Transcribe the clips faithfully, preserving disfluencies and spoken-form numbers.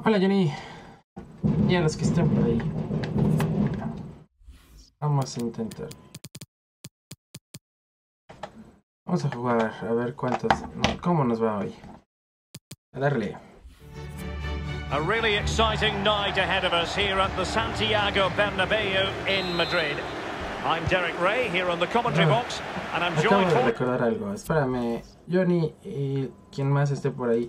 Hola Johnny. Y a los que estén por ahí. Vamos a intentar. Vamos a jugar, a ver cuántos, cómo nos va hoy. A darle. A really exciting night ahead of us here at the Santiago Bernabeu in Madrid. I'm Derek Ray here on the commentary ah, box, and I'm acabo joined de for... recordar algo. Espérame, Johnny y quien más esté por ahí.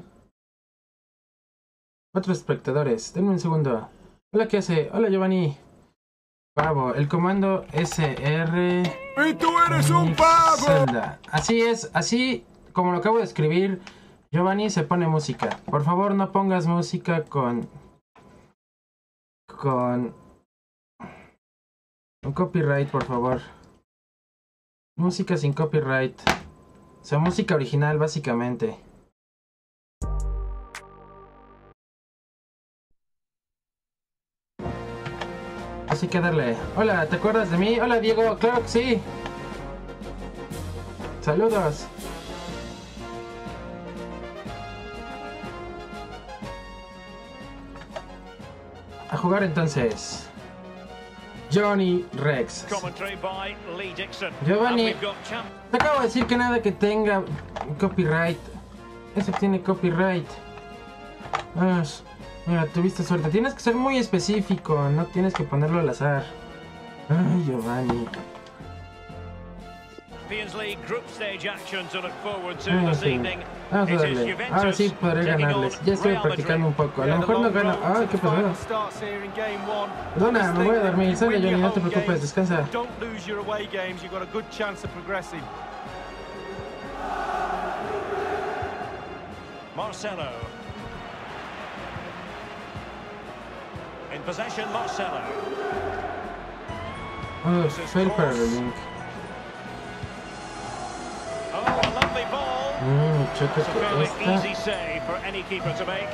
Otros espectadores, denme un segundo. Hola, ¿qué hace? Hola, Giovanni. Pavo, el comando S R... ¡Y tú eres un pavo! Zelda. Así es, así como lo acabo de escribir, Giovanni se pone música. Por favor, no pongas música con... Con... Con copyright, por favor. Música sin copyright. O sea, música original, básicamente. Así que darle. Hola, ¿te acuerdas de mí? Hola, Diego. Claro que sí. Saludos. A jugar entonces. Johnny Rex. Giovanni, te acabo de decir que nada que tenga copyright. Eso tiene copyright. Ah, mira, tuviste suerte. Tienes que ser muy específico. No tienes que ponerlo al azar. Ay, Giovanni. Ah, sí. Vamos a darle. Ahora sí podré ganarles. Ya estoy practicando un poco. A lo mejor no gano. Ay, ¿qué pasó? Perdona, me voy a dormir. Sale, Johnny, no te preocupes. Descansa. Marcelo. In possession, Marcelo. Oh, fail para el link. Oh, a lovely ball. Mmm, choque It's a fairly que easy esta save for any keeper to make.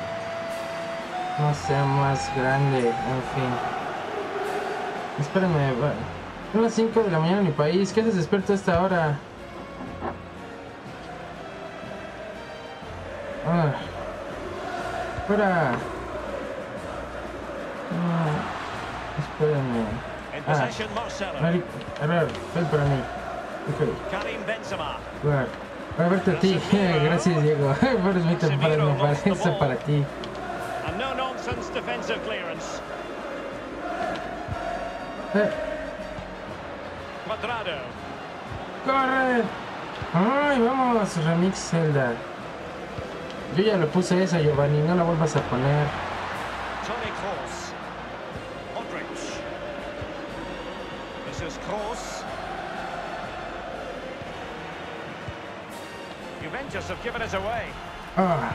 no sea más grande. En fin. Espérame. va. Son las cinco de la mañana en mi país. ¿Qué haces despierto a esta hora? Ah. Fuera. No. Espérame. In Ah. possession, Marcelo. Mari- A ver, fail para mí. Ok. Karim Benzema. Jugar. Para verte a ti. Gracias, Diego. Por mi temprano. Para eso para ti. And no nonsense defensive clearance. Eh. Cuadrado. ¡Corre! ¡Ay, vamos! Remix Zelda. Yo ya le puse esa, Giovanni. No la vuelvas a poner. Toni Kroos. Modric. This is Kroos. Juventus have given it away. Ah.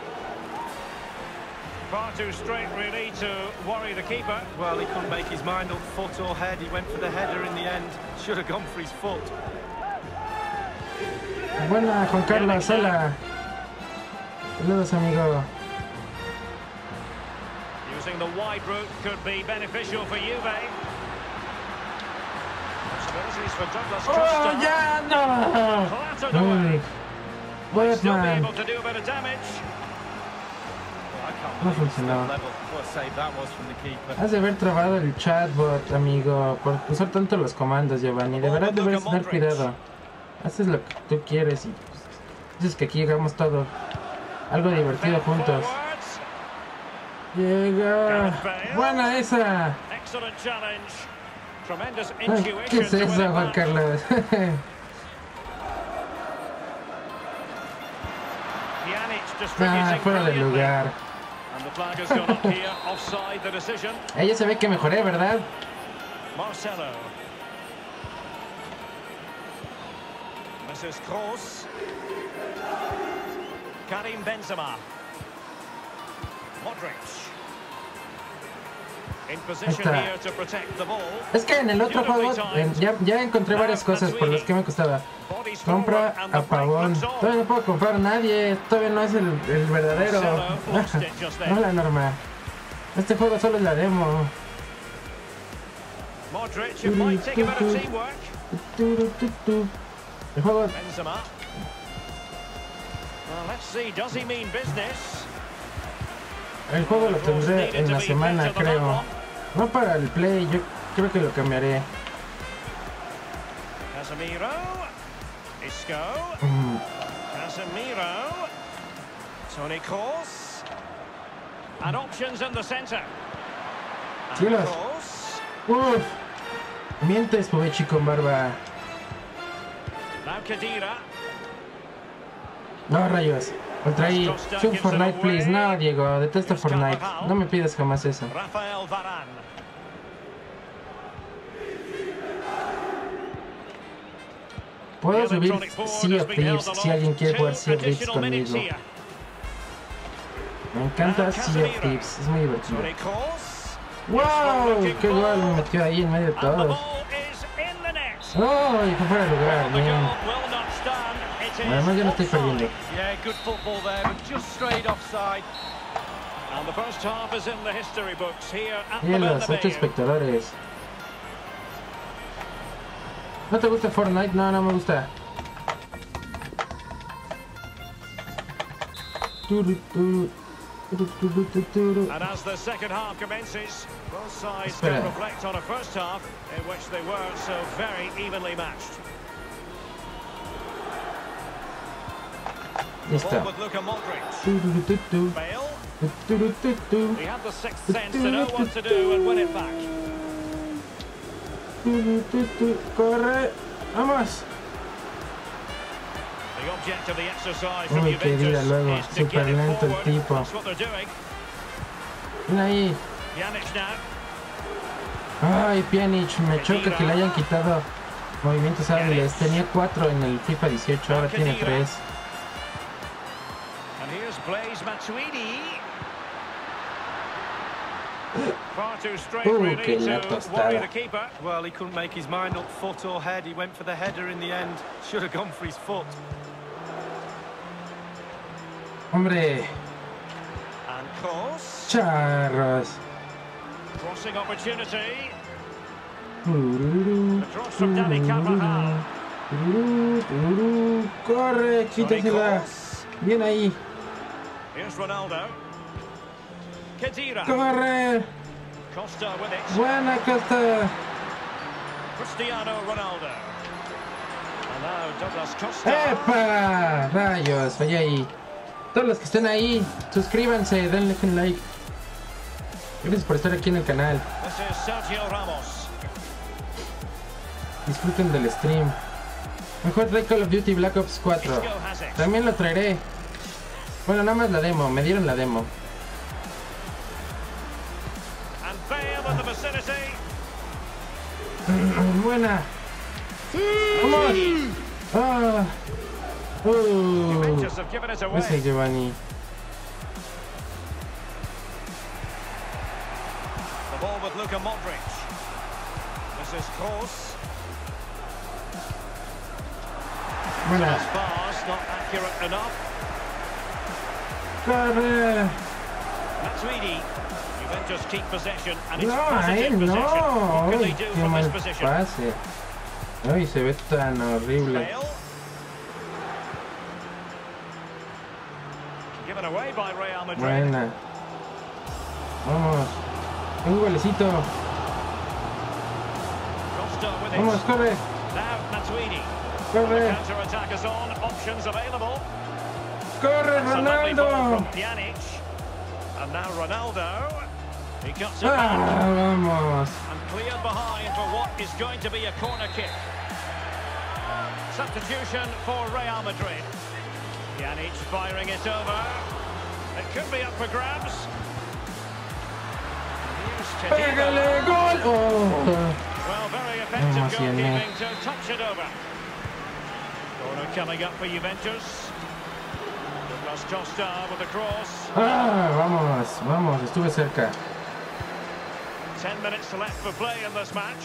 Far too straight, really, to worry the keeper. Well, he couldn't make his mind up, foot or head. He went for the header in the end. Should have gone for his foot. Buena, Juan Carlos. Hola. Saludos, amigo. Using the wide route could be beneficial for Juve. Possibilities for Douglas ¡Oh, Costa. ya no! Clattered away. Might still be Batman. able to do a bit of damage. No funcionó. Has de haber trabado el chatbot, amigo, por usar tanto los comandos, Giovanni. De verdad debes tener cuidado. Haces lo que tú quieres y pues, dices que aquí hagamos todo. Algo divertido juntos. Llega. Buena esa. Excellent challenge. Tremendous Ay, intuition. ¿qué es to win eso, it Juan back. Carlos? Pjanic Ah, distributing fuera de brilliantly. lugar. And the flag has gone up here. Offside the decision. Ella se ve que mejoré, ¿verdad? Marcelo. This is Kroos. Karim Benzema. Modric. In position está. here to protect the ball. Es que en el otro juego en- ya, ya encontré varias cosas por las que me costaba. Bodies Compra forward and the a break pavón. looks on. Todavía no puedo comprar a nadie. Todavía no es el, el verdadero. Marcelo forced it just then. Hola, Norma. Este juego solo es la demo. Modric, it might take a bit of teamwork. Tu, tu, tu, tu. El juego. Benzema. Well, let's see, does he mean business? El juego lo tendré en la semana, creo. No para el Play, yo creo que lo cambiaré. Casemiro, Isco, Mm. Casemiro, Toni Kroos, and options in the centre. And Cielos. Kroos, Uf. Mientes, Povechi con barba. now Khedira. No, rayos. Otra ahí. Shoot Fortnite, please. No, Diego, detesto Fortnite. No me pidas jamás eso. Rafael Varane. Puedo subir Sea of Thieves si alguien quiere jugar Sea of Thieves conmigo. Me encanta Sea of Thieves, es muy divertido. Toni Kroos. ¡Wow! ¡Qué gol me metió ahí en medio de And the todos! ball is in the net. ¡Oh! Y fue fuera de lugar, The bien. goal will not stand. It is Además yo no estoy offside. perdiendo. Yeah, good football there, but just straight offside. And the first half is in the history books here at the Y los ocho Bernabeu. espectadores. ¿No te gusta Fortnite? No, no me gusta. Turu, turu, turu, turu, turu, turu. And as the second half commences, both sides Espera. can reflect on a first half in which they were so very evenly matched. The ball Listo. with Luka Modric. Turu, turu, turu, Bale. turu, turu, turu. He had the sixth sense to know what to do and win it back. Turu, turu, turu. Corre. Vamos. The object of the exercise from Uy, qué vida Juventus luego. is to Súper get it lento el forward. tipo. That's what they're doing. Ven ahí. Pjanic now. Ay, Pjanic, me choca que le hayan quitado movimientos hábiles. Tenía cuatro en el FIFA dieciocho, ahora tiene tres. And here's Blaise Matuidi. Far too straight Uh, really que la to tostada. worry the keeper. Well, he couldn't make his mind up, foot or head. He went for the header in the end. Should have gone for his foot. Hombre, And Kroos. charros. Crossing opportunity. Tururú, The cross from Dani Carvajal. tururú, tururú. Corre, Toni quítasela. Kroos. Bien ahí. Here's Ronaldo. Khedira. Corre. Costa with it. Buena Costa. Cristiano Ronaldo. And now Douglas Costa. ¡Epa! Rayos, fallé ahí. Todos los que estén ahí, suscríbanse, denle un like. Gracias por estar aquí en el canal. This is Sergio Ramos. Disfruten del stream. Mejor trae Call of Duty Black Ops cuatro. Isco has it. También lo traeré. Bueno, nada más la demo, me dieron la demo. And Bale in the vicinity. Buena. ¡Vamos! ¡Ah! Uh, Juventus have given it away. ese Giovanni. The ball with Luka Modric. This is Kroos. Buena. His pass not accurate enough. ¡Corre! Matuidi. Juventus keep possession and it's No, a positive él possession. no. What can they Uy, do qué from mal this position? pase. Ay, se ve tan horrible. Bale. Given away by Real Madrid. Buena. Vamos. Un golecito. Costa with Vamos, it. corre. Now Matuidi. Corre. Counter attack is on. Options available. Corre, It's a lovely ball Ronaldo. from Pjanic. And now Ronaldo. He cuts it Ah, back vamos. and cleared behind for what is going to be a corner kick. Substitution for Real Madrid. Pjanic firing it over. It could be up for grabs. And here's ¡Pégale, Khedira. gol! Oh. Well, very effective Vamos, Yannick. goalkeeping to touch it over. Corner coming up for Juventus. Douglas Costa with the cross. Ah, vamos, vamos, estuve cerca. Ten minutes left for play in this match.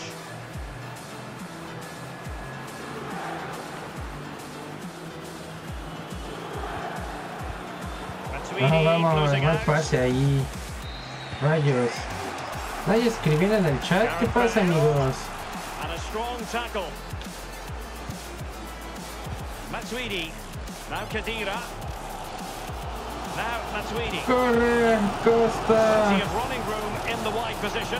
Ah, vamos, closing no hay out. pase ahí. Rayos. Nadie escribiendo en el chat. ¿Qué pasa, amigos? And a strong tackle. Matuidi. Now Khedira. Now Matuidi. Corre, Costa. Plenty of running room in the wide position.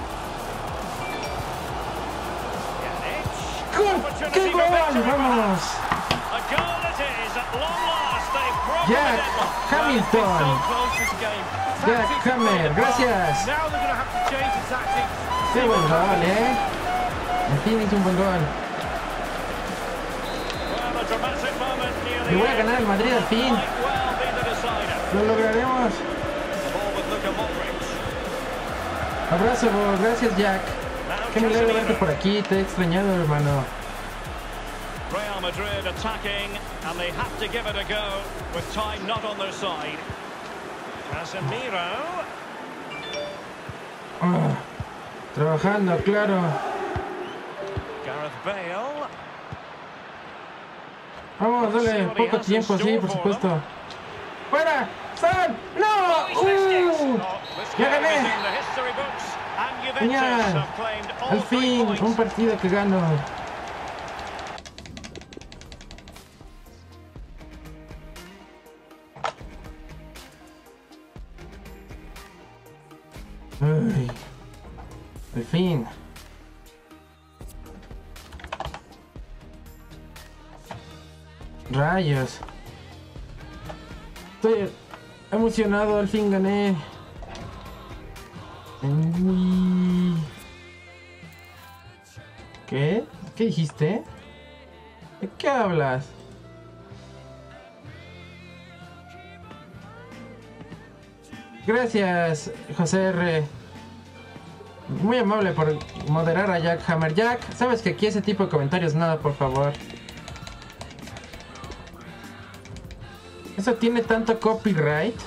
¡Gol! ¡Qué gol! ¡Vamos! A goal it is at long last. They've broken Jack the deadlock. Hamilton. So close this game. Jack Tactics Hammer, played a part. gracias. Now they're going to have to change the tactics. ¡Qué buen gol, eh! En fin, hizo un buen gol. Well, a dramatic moment near the Le voy a end. ganar al Madrid al fin. Might well be the decider. Lo lograremos. The ball with Luka Modric. Abrazo, gracias, Jack. Now Qué milagro verte Casemiro. por aquí. Te he extrañado, hermano. Real Madrid attacking, and they have to give it a go with time not on their side. Casemiro. Ah, trabajando, claro. Gareth Bale. Vamos, dale. Poco tiempo, sí, por supuesto. ¡Fuera! ¡Sal! ¡No! ¡Uh! ¡Ya gané! Genial. Al fin, un partido que gano. Ay, al fin. Rayos. Estoy emocionado, al fin gané. Uy. ¿Qué? ¿Qué dijiste? ¿De qué hablas? Gracias, José R. Muy amable por moderar a Jack Hammer. Jack, sabes que aquí ese tipo de comentarios nada, por favor. ¿Eso tiene tanto copyright?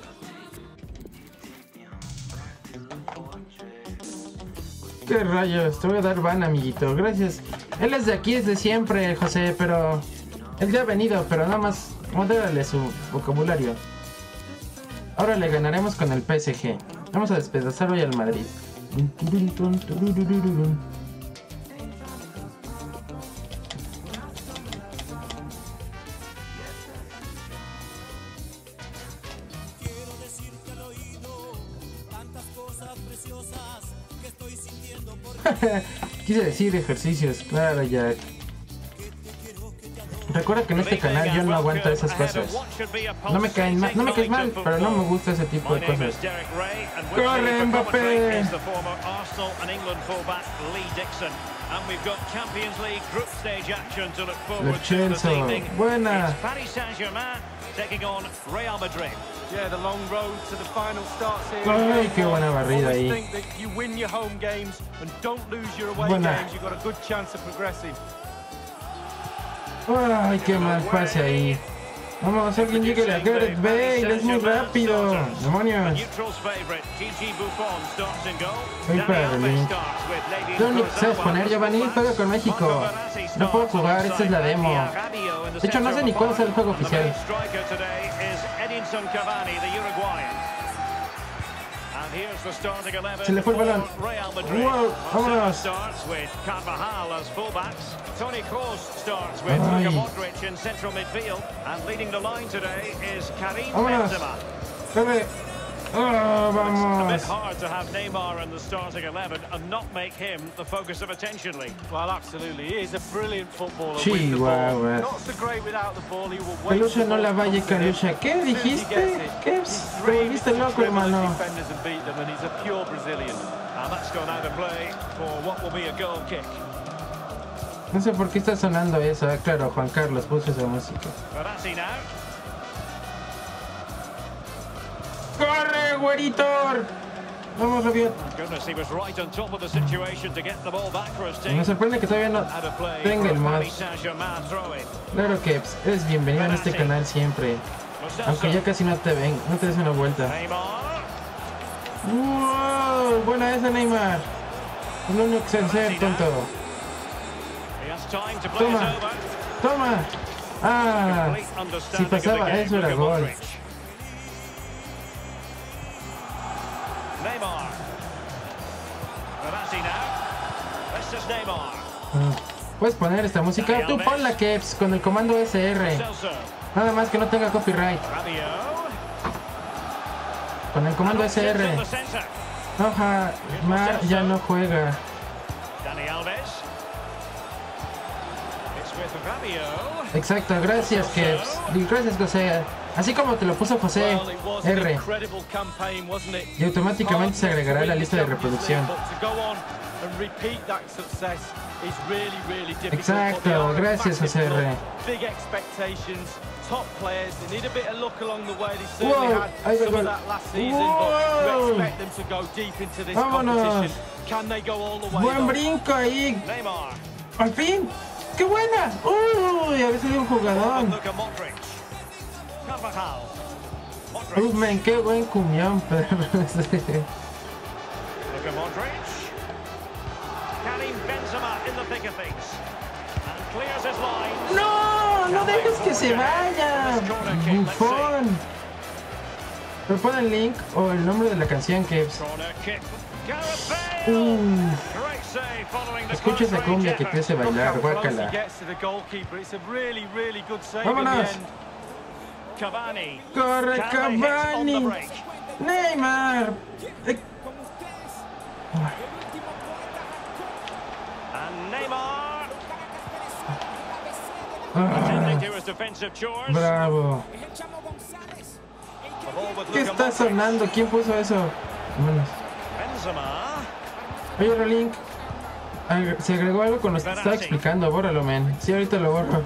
¿Qué rayos? Te voy a dar ban, amiguito. Gracias. Él es de aquí, es de siempre, José, pero... Él ya ha venido, pero nada más modérale su vocabulario. Ahora le ganaremos con el P S G. Vamos a despedazar hoy al Madrid. Quise decir ejercicios, claro, Jack. Recuerda que en este canal yo no aguanto esas cosas. No me caen mal, no me caes mal, pero no me gusta ese tipo de cosas. ¡Corre, Mbappé! Lo Chelsea, buena. Yeah, the long road to the final starts here. Ay, qué buena barrida Always ahí. think that you win your home games and don't lose your away Buena. games. You've got a good chance of progressing. Ay, qué mal pase ahí. Vamos, alguien llegue a Gareth Bale, es muy rápido. Demonios. Voy para el link. Lo único que sabes poner, Giovanni, juega con México. No puedo jugar, esta es la demo. De hecho, no sé ni cuándo sale el juego oficial. Se le fue el balón. Wow, vámonos. Toni Kroos starts with Luka Modric in central midfield, and leading the line today is Karim Vámonos. Benzema. Corre. Oh, It's a bit vamos. hard to have Neymar in the starting eleven and not make him the focus of attention, Lee. Well, absolutely. He is a brilliant footballer. Sí, with the ball. guau, Not so great without the ball. He will wait Calusha, no for la the vaya, ball to come to him. Calusha. ¿Qué As soon as he dijiste? gets it, ¿Qué? he's Te really volviste loco, dribbled his hermano. defenders and beat them, and he's a pure Brazilian. And that's gone out of play for what will be a goal kick. No sé por qué está sonando eso. Ah, claro, Juan Carlos puso esa música. Verratti now. ¡Corre, güerito! Vamos, Rabiot. Goodness, he was right on top of the situation to get the ball back for his team. Me sorprende que todavía no Out of play tenga el for mod. Paris Saint-Germain throw-in. Claro que pues, eres bienvenido en este canal siempre. Aunque ya casi no te ven, no te des una vuelta. Neymar. ¡Wow! Buena esa, Neymar. Es lo único que sé hacer, tonto. He has time to play Toma. it over. ¡Toma! Ah, Complete si understanding of the pasaba game, eso era Luka gol. Modric. Neymar. Verratti now. This is Neymar. Ah, ¿puedes poner esta música? Tú ponla, Keps, con el comando S R. Celso. Nada más que no tenga copyright. Rabiot. con el comando S R. Oja, Mar ya no juega. Dani Alves. It's with Fabio. Exacto, gracias, Kevs. Gracias, José. Así como te lo puso José R. Y automáticamente se agregará a la lista de reproducción. Exacto, gracias, José R. Top players, they need a bit of luck along the way. They Whoa, certainly had I some got of that last season, Whoa. but you expect them to go deep into this Vámonos. competition. Can they go all the way? Buen though? brinco ahí. Neymar. Al fin. ¡Qué buena! Uy, a ver si hay un jugador. Look at Modric. Carvajal. Modric. Uf, men, qué buen cumión, pero Look at Modric. Karim Benzema in the thick of things. And clears his line. ¡No! ¡No dejes que se vaya! ¡Bufón! Pero pon el link o el nombre de la canción, Kevs. Corner kick. Gareth Bale. Uh, Great save following the escucha esa close cumbia range que te effort. hace Look bailar, how close he guácala. gets to the goalkeeper. It's a really, really good save in the Vámonos. end. Cavani. ¡Corre, Can they hit on the Cavani! break? ¡Neymar! Eh, And Neymar. ah, Attending to his defensive chores. ¡Bravo! The ball with ¿Qué Luka está Modric. sonando? ¿Quién puso eso? Vámonos. Benzema. Oye, Rolink, ag- se agregó algo con lo que te estaba explicando. Bórralo, men. Sí, ahorita lo borro.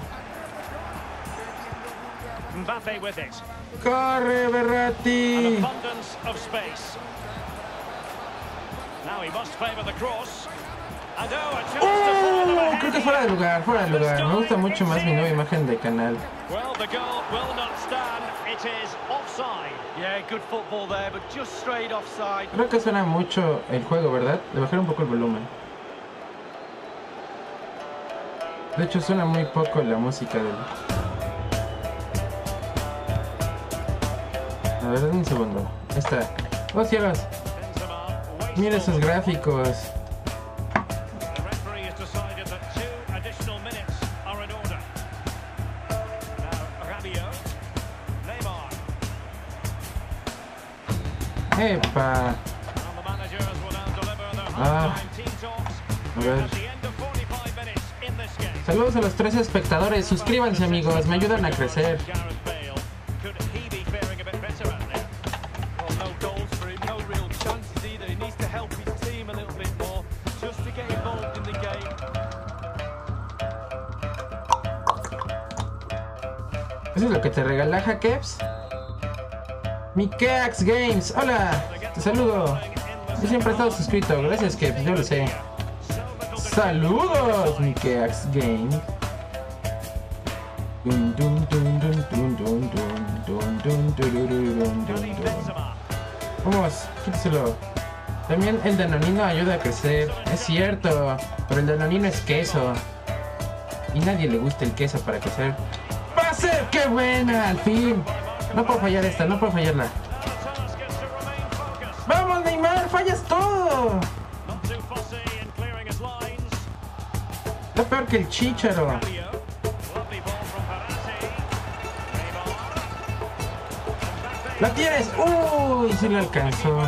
Mbappe with it. ¡Corre, An Berratti! abundance of space. Now he must favour the cross. And oh, a chance to follow them ¡Oh! ahead Creo que here. fuera de lugar, fuera de lugar. Me gusta mucho más mi nueva imagen de canal. Well, the goal will not stand. It is offside. Yeah, good football there, but just straight offside. Creo que suena mucho el juego, ¿verdad? Le bajaré un poco el volumen. De hecho, suena muy poco la música del... A ver, un segundo. Ahí está. ¡Oh, cielos! Benzema waits Mira esos forward. gráficos. The referee has decided that two additional minutes are in order. Now, Rabiot. Neymar. ¡Epa! And the managers will now deliver their Ah. halftime team talks. A ver. At the end of forty-five minutes in this game. Saludos a los tres espectadores. Suscríbanse, amigos. Me ayudan a crecer. Gareth Bale. Could he be faring a bit better out there? Well, no goals for him, no real chances either. He needs to help his team a little bit more just to get involved in the game. ¿Eso es lo que te regala, Kevs? Mikeax Games. Hola. Te saludo. Yo siempre he estado suscrito. Gracias, Kevs. Yo lo sé. Saludos, Mikeax Games. Dun, dun, dun, dun, dun, dun, dun, dun, dun, turururun, dun, Karim dun. Benzema. Vamos, quíteselo. También el danonino ayuda a crecer. Es cierto, pero el danonino es queso. Y nadie le gusta el queso para crecer. ¡Va a ser! ¡Qué buena! Al fin. No puedo fallar esta, no puedo fallarla. Now the task is to remain focused. ¡Vamos, Neymar! ¡Fallas todo! Not too fussy in clearing his lines. Está peor que el Chícharo. Rabiot. Lovely ball from Verratti. Neymar. Mbappe. ¡La tienes! ¡Uy! Sí lo alcanzó.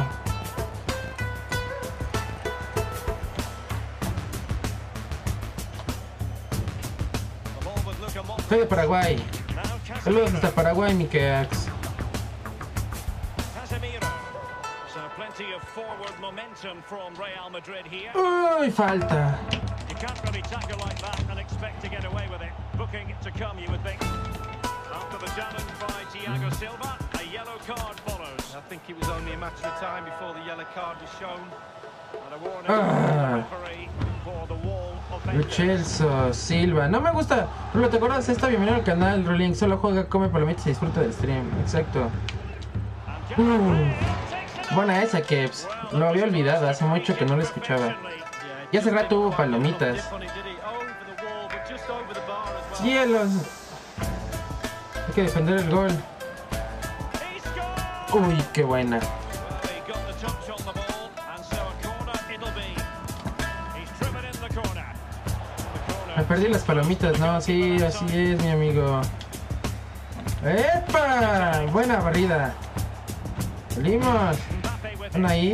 The ball with Luka Modric. Soy de Paraguay. Now Casemiro. Saludos hasta Paraguay, Mikeax. Casemiro. So plenty of forward momentum from Real Madrid here. ¡Uy! Falta. You can't really tackle like that and expect to get away with it. Booking to come, you would think. After the challenge by Thiago Silva, a yellow card follows. I think it was only a matter of time before the yellow card was shown. And a warning Ah. from the referee for the wall of Lo Celso Silva. No me gusta. Rulo, ¿te acuerdas? Está bienvenido al canal, Rolling. Solo juega, come palomitas y disfruta del stream. Exacto. Mm. Buena esa, Kevs. Lo había olvidado. Hace mucho que no lo escuchaba. Ya hace rato hubo palomitas. Dip on it, did he? Over the wall, but just over the bar as well. ¡Cielos! Hay que defender el gol. He scored! Uy, qué buena. Well, he got the touch on the ball, and so a corner it'll be. He's driven in the corner. The Me corner. perdí las palomitas. No, sí, así es, mi amigo. ¡Epa! Buena barrida. Salimos. ¿Están ahí?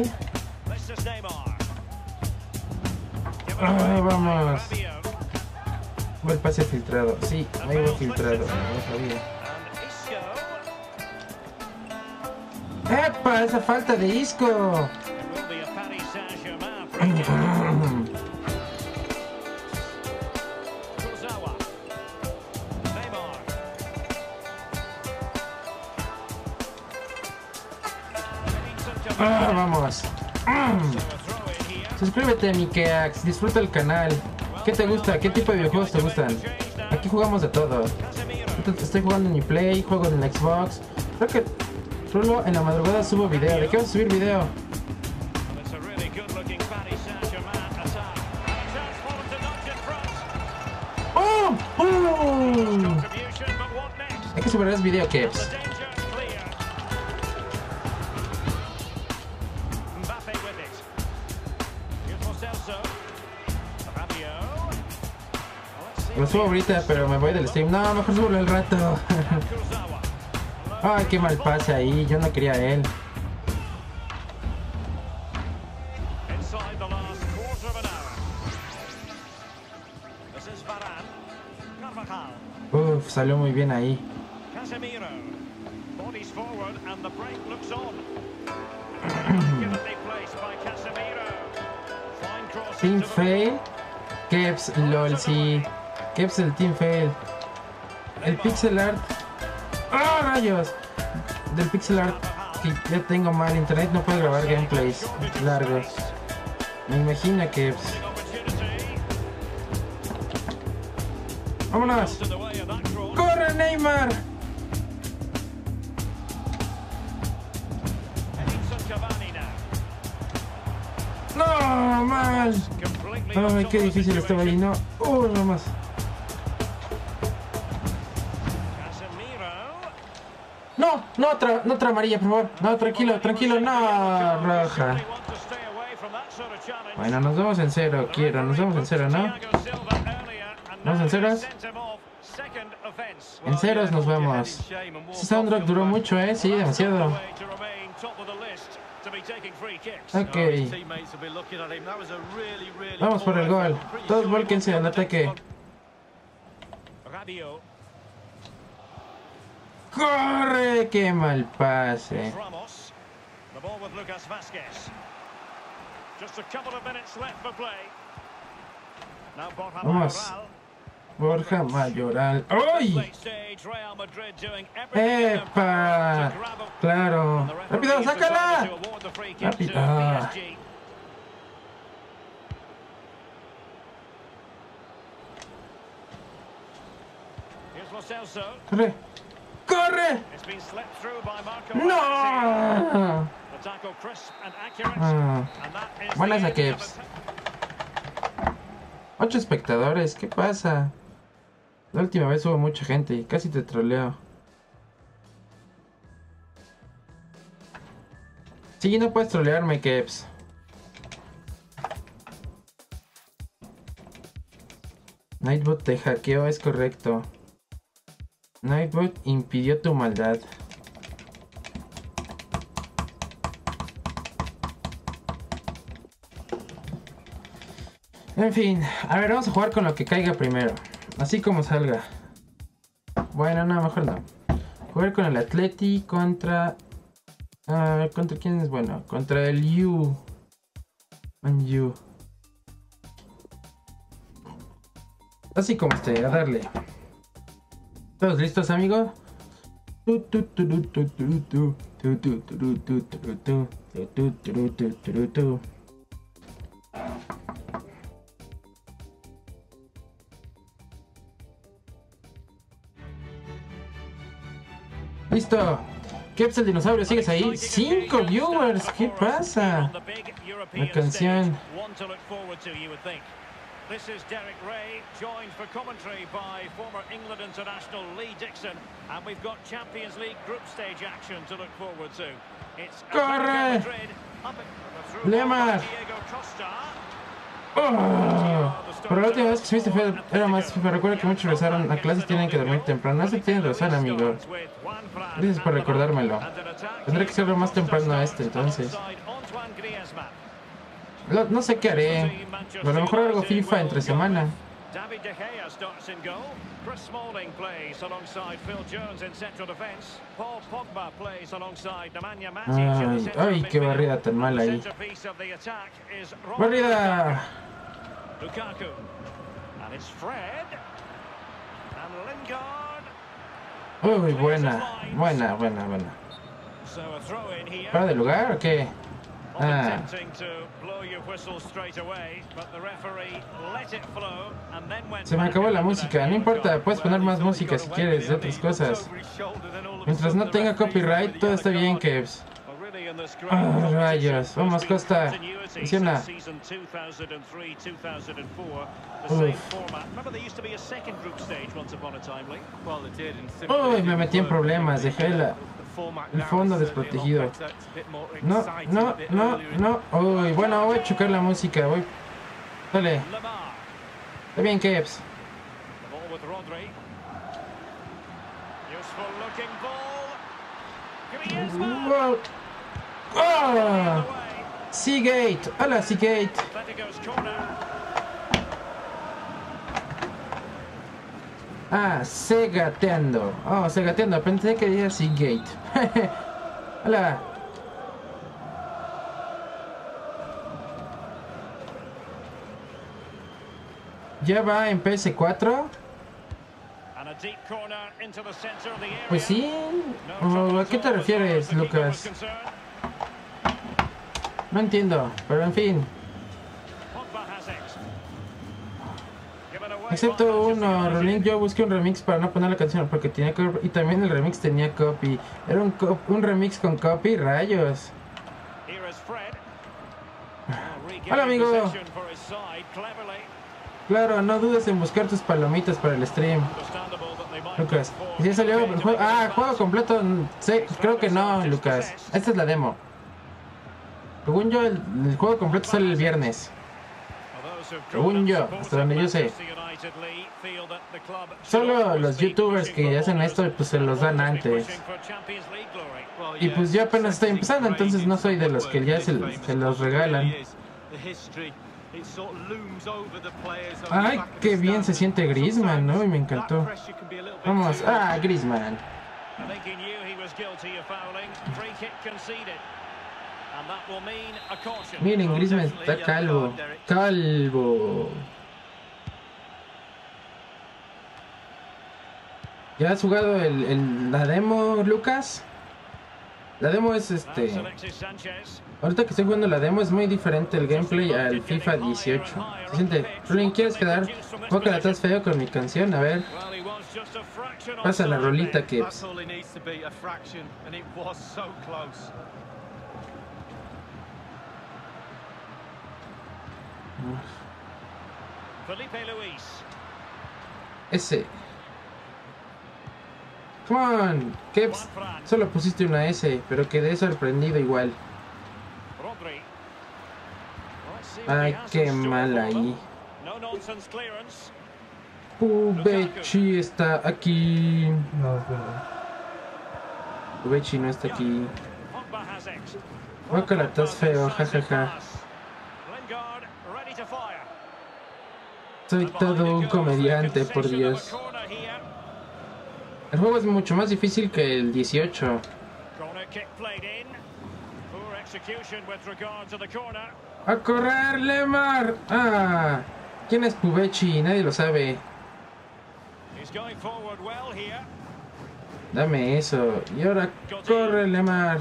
Ah, vamos. El pase filtrado. Sí, ahí va filtrado. No sabía. ¡Epa! Esa falta de Isco. Ah, vamos. Suscríbete, Mikeax. Disfruta el canal. ¿Qué te gusta? ¿Qué tipo de videojuegos te gustan? Aquí jugamos de todo. Estoy jugando en mi Play, juego en el Xbox. Creo que solo en la madrugada subo video. ¿De qué vas a subir video? ¡Oh! ¡Oh! Hay que subir video, Keps. Lo subo ahorita, pero me voy del stream. No, mejor subo el rato. Ay, qué mal pase ahí. Yo no quería a él. Uf, salió muy bien ahí. Team fail. Keps, lol, sí. Keps el team fail. El pixel art. ¡Ah, oh, rayos! Del pixel art que ya tengo mal internet, no puedo grabar gameplays largos. Me imagino que... ¡Vámonos! ¡Corre, Neymar! ¡No, mal! ¡Ay, qué difícil estaba ahí! ¡No! ¡Uh, no más! No, no otra, no otra amarilla, por favor. No, tranquilo, tranquilo, no, roja. Bueno, nos vemos en cero, quiero, nos vemos en cero, ¿no? ¿Vamos en ceros? En ceros nos vemos. Este soundtrack duró mucho, ¿eh? Sí, demasiado. Ok. Vamos por el gol. Todos volquense al ataque. ¡Corre! ¡Qué mal pase! Vamos. Borja Mayoral. ¡Ay! ¡Epa! ¡Claro! ¡Rápido, sácala! ¡Rápido! Ah. ¡Corre! ¡Corre! ¡No! Ah. Buenas a Keps. Ocho espectadores, ¿qué pasa? La última vez hubo mucha gente y casi te troleo. Sí, no puedes trolearme, Keps. Nightbot te hackeó, es correcto. Nightbot impidió tu maldad. En fin, a ver, vamos a jugar con lo que caiga primero. Así como salga. Bueno, no, mejor no. Jugar con el Atleti contra... Uh, ¿Contra quién es bueno? Contra el U. Un U. Así como esté, a darle. ¿Todos listos, amigo? Listo. Keps el dinosaurio, ¿sigues ahí? Cinco viewers, ¿qué pasa? La canción. This is Derek Ray, joined for commentary by former England international Lee Dixon, and we've got Champions League group stage action to look forward to. It's Corre, Lemar. Oh, pero la última vez que subiste fue, era más. Me recuerdo que muchos regresaron a clases, tienen que dormir temprano. Eso tienes razón, amigo. Gracias por recordármelo. Tendré que hacerlo más temprano a este entonces. Lo, no sé qué haré. A lo mejor algo FIFA entre semana. David De Gea starts in goal. Chris Smalling plays alongside Phil Jones in central defence. Paul Pogba plays alongside Nemanja Matic in the Ay, centre ay, qué barrida tan mala ahí. centerpiece of the attack is Barrida. Lukaku. And it's Fred. And Lingard. Uy, buena, buena, buena, buena. So a throw in here. ¿Para de lugar o qué? Ah. Se me acabó la música, no importa, puedes poner más música si quieres, de otras cosas. Mientras no tenga copyright, todo está bien, Kevs. Oh, rayos, vamos Costa. Funciona. Uy, me metí en problemas, dejé la, el fondo desprotegido. No, no, no, no. Uy, bueno, voy a chocar la música, voy. Dale. Está bien, Kevs. Wow. Oh. Seagate. Hola, Seagate. Ah, Segateando. Oh, Segateando. Pensé que decía Seagate. Hola. ¿Ya va en P S cuatro? Pues sí. Oh, ¿a qué te refieres, Lucas? No entiendo, pero en fin. Excepto uno, Ronin, yo busqué un remix para no poner la canción porque tenía copy, y también el remix tenía copy. Era un, co un remix con copy, rayos. Hola, amigo. Claro, no dudes en buscar tus palomitas para el stream. Lucas, ¿sí salió el juego? Ah, juego completo. Sí, creo que no, Lucas. Esta es la demo. Según yo, el, el juego completo sale el viernes. Según yo, hasta donde yo sé. Solo los youtubers que hacen esto pues se los dan antes. Y pues yo apenas estoy empezando, entonces no soy de los que ya se, se los regalan. Ay, qué bien se siente Griezmann, ¿no? Y me encantó. Vamos, ah, Griezmann. Miren, Griezmann está calvo. Calvo. ¿Ya has jugado el, el, la demo, Lucas? La demo es este... Ahorita que estoy jugando la demo es muy diferente el gameplay al FIFA dieciocho. Se siente... Rolling, ¿quieres quedar? ¿Puedo quedar atrás feo con mi canción? A ver. Pasa la rolita, Kips. Ese. Come on, Keps, solo pusiste una S, pero quedé sorprendido igual. Ay, qué mal ahí. Pubechi está aquí. No, es verdad. Pubechi no está aquí. Guácala, estás feo, jajaja. Soy todo un comediante, por Dios. El juego es mucho más difícil que el dieciocho. ¡A correr, Lemar! ¡Ah! ¿Quién es Pubechi? Nadie lo sabe. Dame eso. Y ahora corre, Lemar.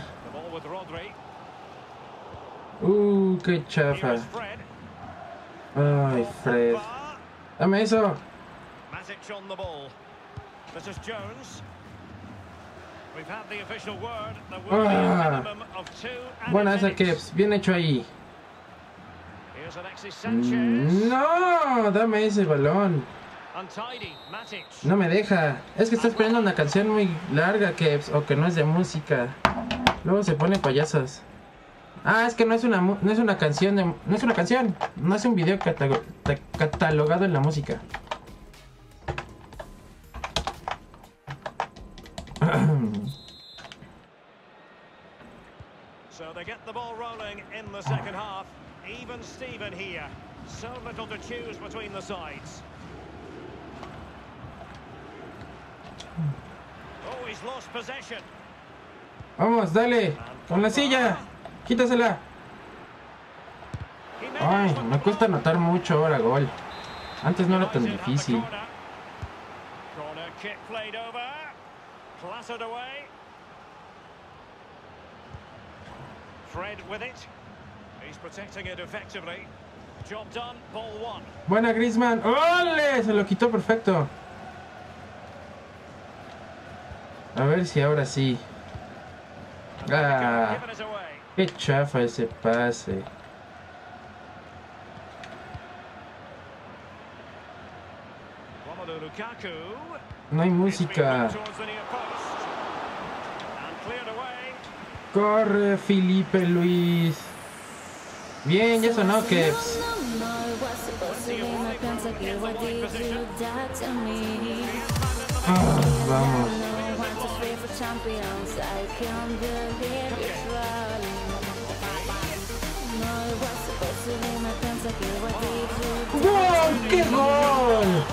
Uh, qué chafa. Ay, Fred. Dame eso. Ah, buena esa, Keps. Bien hecho ahí. No, dame ese balón. No me deja. Es que estás poniendo una canción muy larga, Keps, o que no es de música. Luego se ponen payasos. Ah, es que no es una mu- no es una canción de, no es una canción, no es un video cata- ta- catalogado en la música. So they get the ball rolling in the second half. Even Steven here. So little to choose between the sides. Oh, he's lost possession. Vamos, dale, con la silla, quítasela. Ay, me cuesta anotar mucho ahora gol. Antes no era tan difícil. Corner kick played over. Clattered away. Fred with it. He's protecting it effectively. Job done, ball one. Buena Griezmann. ¡Ole! Se lo quitó perfecto. A ver si ahora sí. Ah, Given it away. qué chafa ese pase. Romelu Lukaku. No hay música. Towards the near post. And cleared away. Corre, Felipe Luis. Bien, ya sonó que. Ah, vamos. ¡Gol! ¡Qué gol!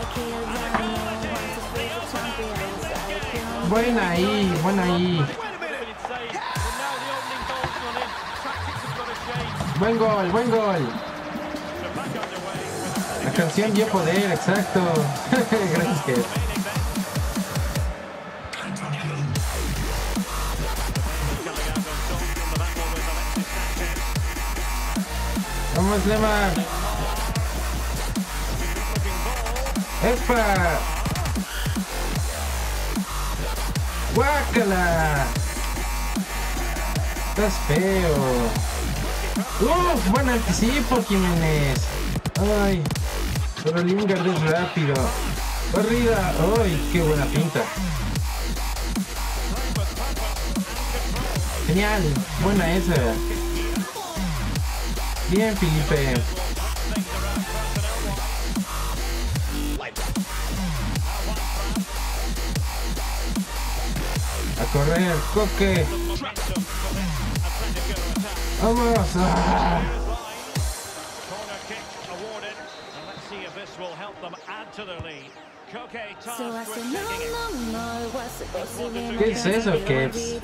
Buena ahí, buena ahí. Buen gol, buen gol. La canción dio poder, exacto. Gracias, que. Vamos, Lema. ¡Epa! ¡Guácala! Estás feo. ¡Uf! Buen anticipo, Jiménez. Ay, pero Lingard es rápido. Corrida. ¡Ay, qué buena pinta! Genial. Buena esa. Bien, Felipe. A correr, Coque. Vamos. Ah. ¿Qué es eso, Kevs?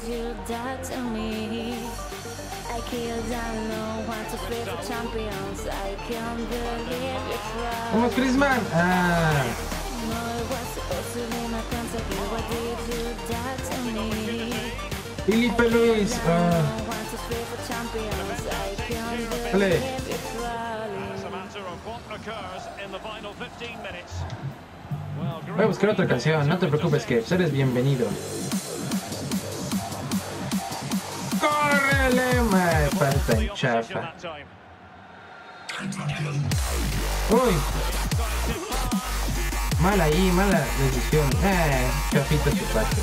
Vamos, Griezmann. Ah. Felipe Luis. Ah. Vale. Voy a buscar otra canción, no te preocupes, que eres bienvenido. ¡Córrele, me falta en chafa! ¡Uy! Mal ahí, mala decisión. Eh, chafita su parte.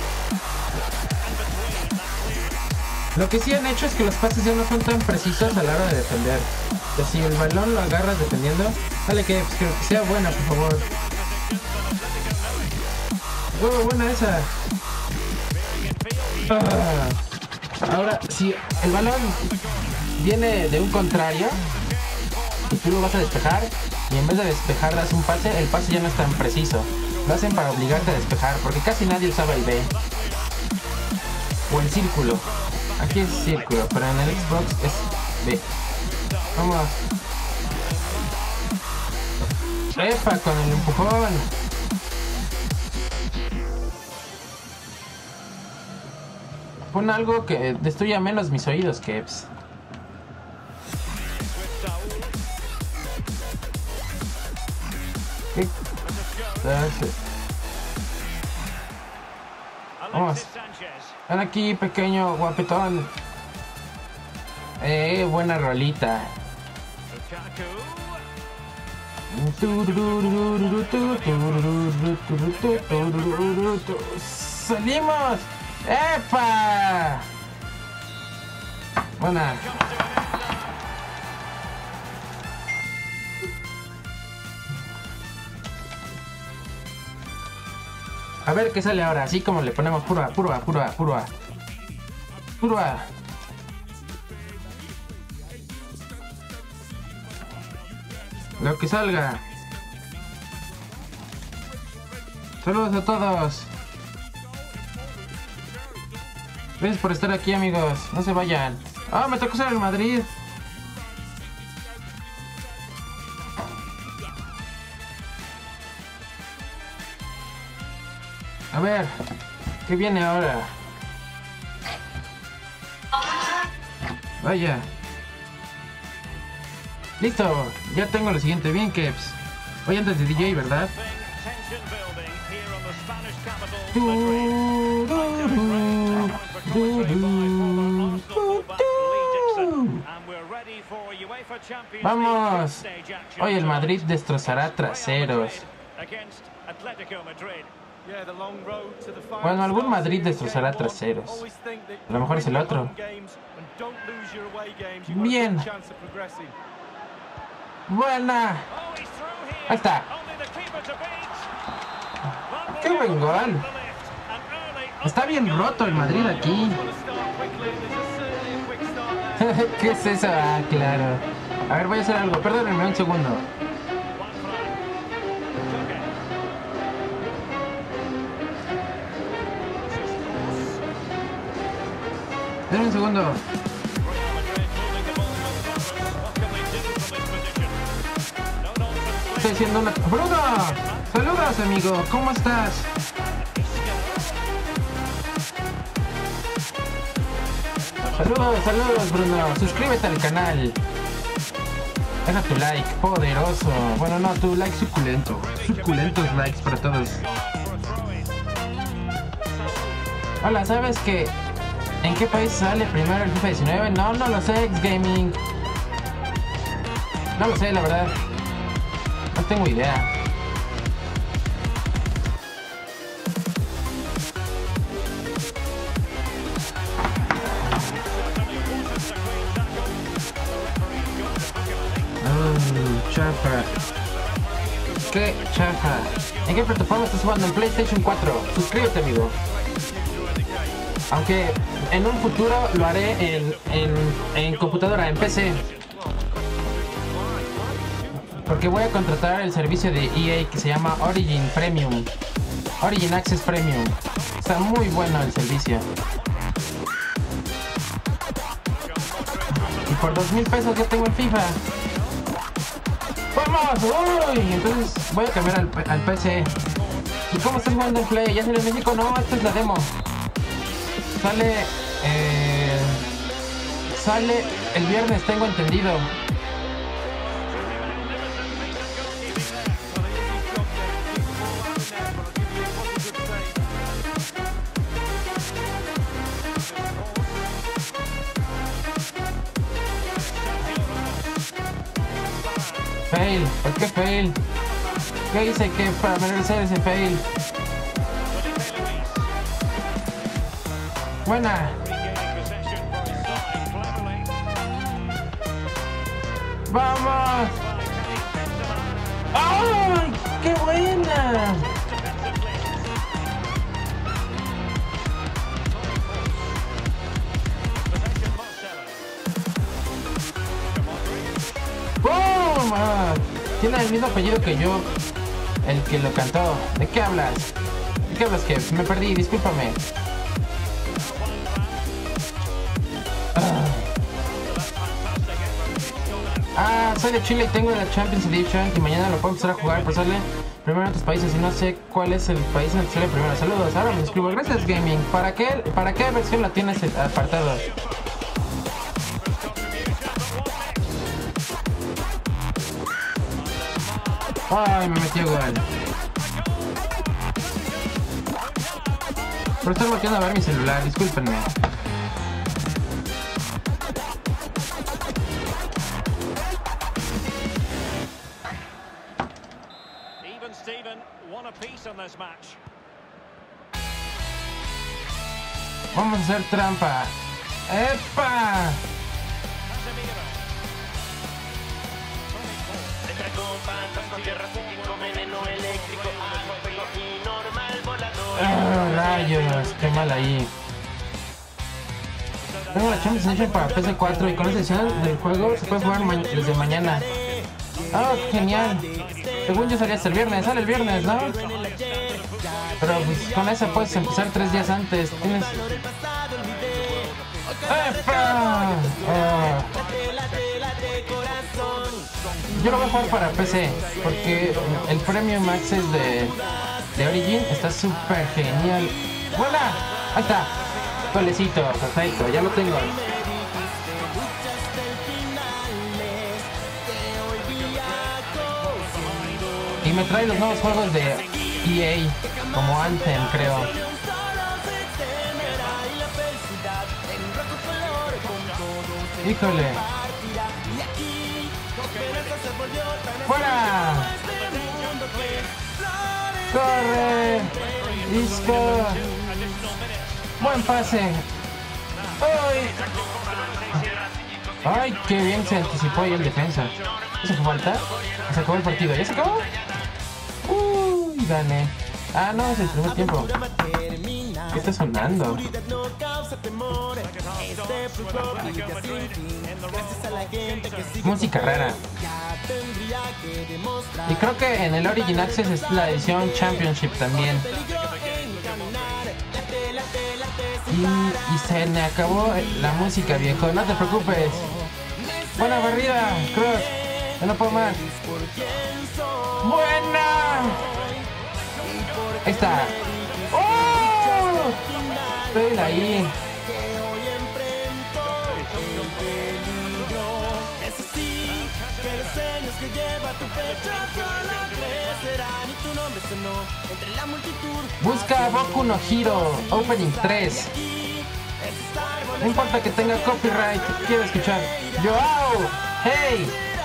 Lo que sí han hecho es que los pases ya no son tan precisos a la hora de defender. Que si el balón lo agarras defendiendo, dale que, pues, que sea buena, por favor. ¡Oh, buena esa! Ah. Ahora, si el balón viene de un contrario y tú lo vas a despejar, y en vez de despejar das un pase, el pase ya no es tan preciso. Lo hacen para obligarte a despejar, porque casi nadie usaba el B. O el círculo. Aquí es círculo, pero en el Xbox es B. Vamos. ¡Epa! Con el empujón. Pon algo que destruya menos mis oídos, Kevs. ¿Qué? Vamos. Ven aquí, pequeño guapetón. Eh, buena rolita. ¡Salimos! ¡Epa! Buena. A ver qué sale ahora, así como le ponemos puro A, puro A, puro A, puro A. Puro A. Lo que salga. Saludos a todos. Gracias por estar aquí, amigos. No se vayan. Ah, me tocó ser el Madrid. A ver, ¿qué viene ahora? Vaya. Listo, ya tengo lo siguiente. Bien, Keps. Voy antes de D J, ¿verdad? Vamos. Hoy el Madrid destrozará traseros. Bueno, algún Madrid destrozará traseros. A lo mejor es el otro. Bien. Buena. Ahí está. ¡Qué buen gol! Está bien roto el Madrid aquí. ¿Qué es eso? Ah, claro. A ver, voy a hacer algo. Perdónenme un segundo. Denme un segundo. Estoy haciendo una... ¡Bruno! ¡Saludos, amigo! ¿Cómo estás? Saludos, saludos, Bruno. Suscríbete al canal. Deja tu like, poderoso. Bueno, no, tu like suculento. Suculentos likes para todos. Hola, ¿sabes qué? ¿En qué país sale primero el FIFA diecinueve? No, no lo sé, X-Gaming. No lo sé, la verdad. No tengo idea. Oh, chafa. Qué chafa. ¿En qué plataforma estás jugando? En PlayStation cuatro. Suscríbete, amigo. Aunque en un futuro lo haré en, en, en computadora, en P C. Porque voy a contratar el servicio de E A que se llama Origin Premium. Origin Access Premium. Está muy bueno el servicio. Y por dos mil pesos ya tengo el FIFA. ¡Vamos! ¡Uy! Entonces voy a cambiar al, al P C. ¿Y cómo estás jugando en Play? ¿Ya salió en México? No, esta es la demo. Sale... Eh, sale el viernes, tengo entendido. Fail, ¿por qué fail? ¿Qué hice que para merecer ese fail? Buena. ¡Vamos! ¡Ay! ¡Qué buena! ¡Bum! Ah, tiene el mismo apellido que yo, el que lo cantó. ¿De qué hablas? ¿De qué hablas, que me perdí? Discúlpame. Ah, soy de Chile y tengo la Champions Edition y mañana lo puedo empezar a jugar, pero sale primero en otros países y no sé cuál es el país en el que sale primero. Saludos, ahora me inscribo. Gracias, Gaming. ¿Para qué, para qué versión la tienes apartado? Ay, me metió gol. Por estar volteando a ver mi celular, discúlpenme. Vamos a hacer trampa. ¡Epa! Ah, rayos, qué mal ahí. Tengo la Champions League para P S cuatro y con esa edición del juego se puede jugar ma desde mañana. Oh, genial. Según yo salía hasta el viernes, sale el viernes, ¿no? Pero pues con esa puedes empezar tres días antes. Tienes... ¡Epa! Oh. Yo lo voy a jugar para P C porque el Premium Access de, de Origin está súper genial. ¡Voilà! Ahí está. Golecito, perfecto, ya lo tengo. Y me trae los nuevos juegos de E A, como Anthem, creo. Híjole. ¡Fuera! ¡Corre! ¡Disco! ¡Buen pase! ¡Ay! ¡Ay, qué bien se anticipó ahí el defensa! ¿Eso fue falta? Se acabó el partido. ¿Ya se acabó? ¡Uy! Gané. Ah, no, es el primer tiempo. ¿Qué está sonando? Música rara. Y creo que en el Origin Access es la edición Championship también. Y, y se me acabó la música, viejo. No te preocupes. Buena barrida, Cross. Ya no puedo más. ¡Buena! Ahí está. ¡Oh! Estoy ahí. Busca Boku no Hero Opening tres. No importa que tenga copyright, quiero escuchar. ¡Joao! ¡Hey!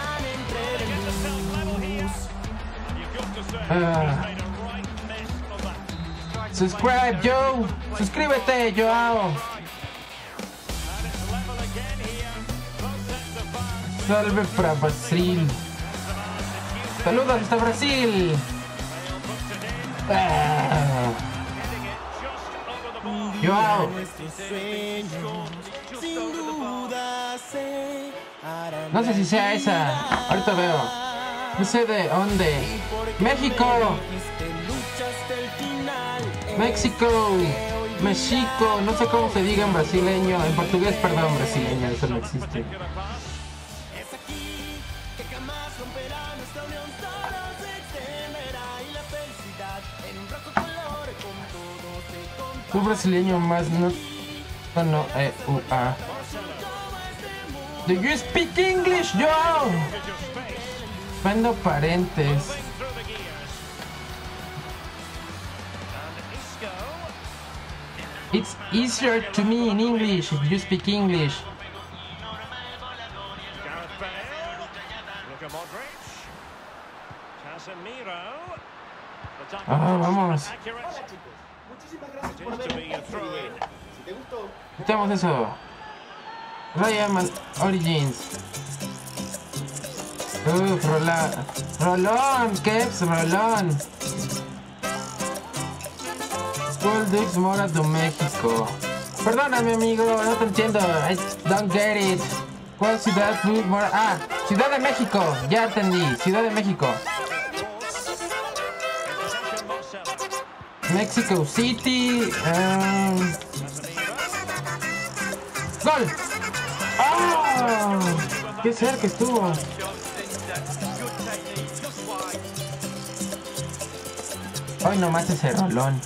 Uh, subscribe, Joe. Suscríbete, Joao. Salve para Brasil. Saludos hasta Brasil. Ah. Joao. No sé si sea esa. Ahorita veo. No sé de dónde. México. México. México. No sé cómo se diga en brasileño. En portugués, perdón, brasileño. Eso no existe. Un brasileño más no. No, no, eh, uh, ah. Do you speak English, Joe? Vendo parentes. It's easier to me in English if you speak English. Ah, vamos. Quitamos eso. Rayman Origins. Uf, rola. Rolón, Keps, rolón. School Dukes Mora de México. Perdóname, amigo, no te entiendo. I don't get it. ¿Cuál ciudad? Mora? Ah, Ciudad de México. Ya entendí. Ciudad de México. Mexico City. Um... ¡Gol! ¡Oh! ¡Qué cerca estuvo! Hoy nomás ese rolón.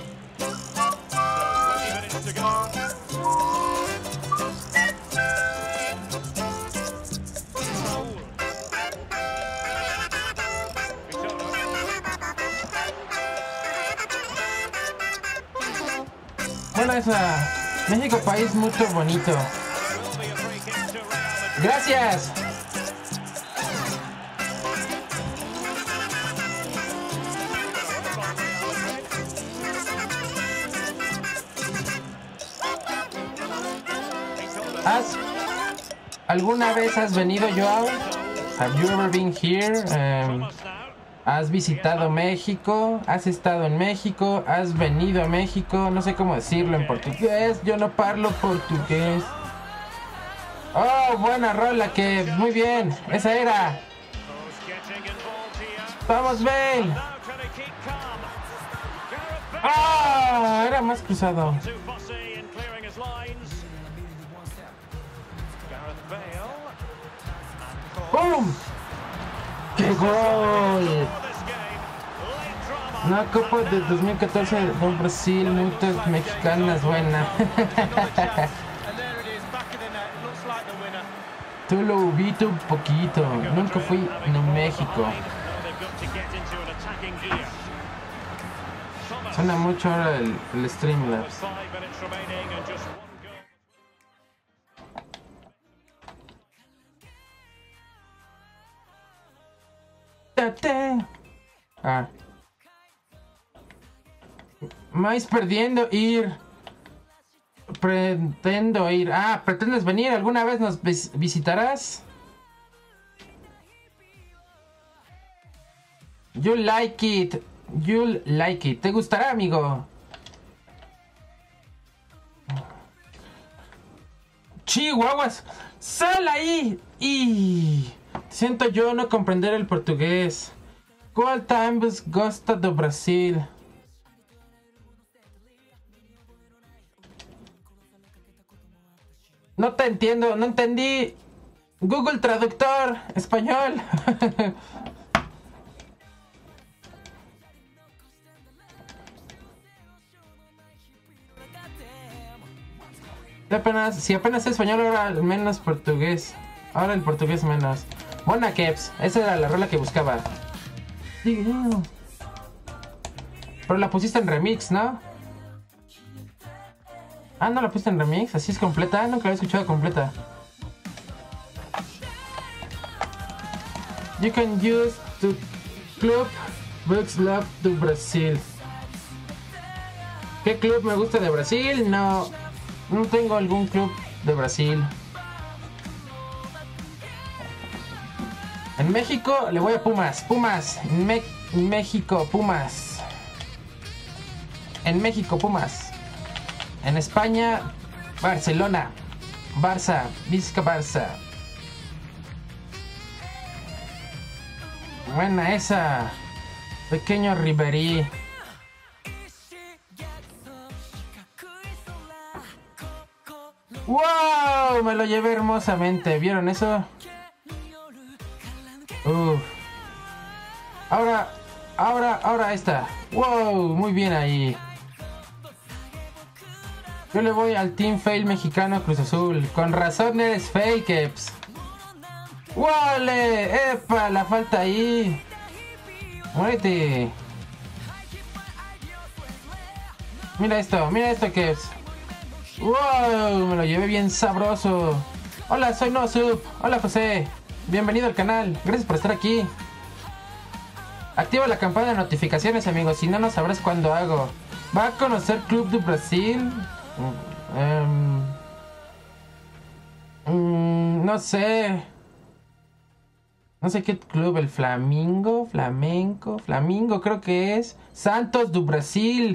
Bueno, esa México, país muy bonito. Gracias. ¿Has alguna vez has venido, Joao? Have you ever been here? Um, Has visitado México, has estado en México, has venido a México, no sé cómo decirlo en portugués, yo no parlo portugués. Oh, buena rola, que muy bien, esa era. Vamos, Bale. Ah, era más cruzado. ¡Bum! ¡Qué gol! Una Copa de dos mil catorce de Brasil, muchas mexicanas, buena. Tú lo ubito un poquito, nunca fui en México. Suena mucho ahora el, el Streamlabs. Ah. Mais perdiendo ir. Pretendo ir. Ah, ¿pretendes venir? ¿Alguna vez nos vis visitarás? You like it. You like it. ¿Te gustará, amigo? Chihuahuas. ¡Sal ahí! Y siento yo no comprender el portugués. ¿Cuál times gosta do Brasil? No te entiendo, no entendí. Google Traductor, español. Si apenas, si apenas es español, ahora menos portugués. Ahora el portugués menos. Buena Keps, esa era la rola que buscaba. Pero la pusiste en remix, ¿no? Ah, no la pusiste en remix, así es completa. Nunca la había escuchado completa. You can use to club books love to Brasil. ¿Qué club me gusta de Brasil? No, no tengo algún club de Brasil. En México le voy a Pumas. Pumas. En Me México, Pumas. En México, Pumas. En España, Barcelona. Barça. Vizca Barça. Buena esa. Pequeño Ribery. ¡Wow! Me lo llevé hermosamente. ¿Vieron eso? Uf. Ahora, ahora, ahora esta. ¡Wow! Muy bien ahí. Yo le voy al Team Fail mexicano Cruz Azul. Con razón eres Fakeps. ¡Wale! ¡Epa! La falta ahí. Muérete. Mira esto, mira esto, Keps. ¡Wow! Me lo llevé bien sabroso. Hola, soy NoSub. Hola, José. Bienvenido al canal. Gracias por estar aquí. Activa la campana de notificaciones, amigos. Si no, no sabrás cuándo hago. ¿Va a conocer Club do Brasil? Um, um, no sé. No sé qué club. El Flamingo. Flamenco. Flamingo creo que es. Santos do Brasil.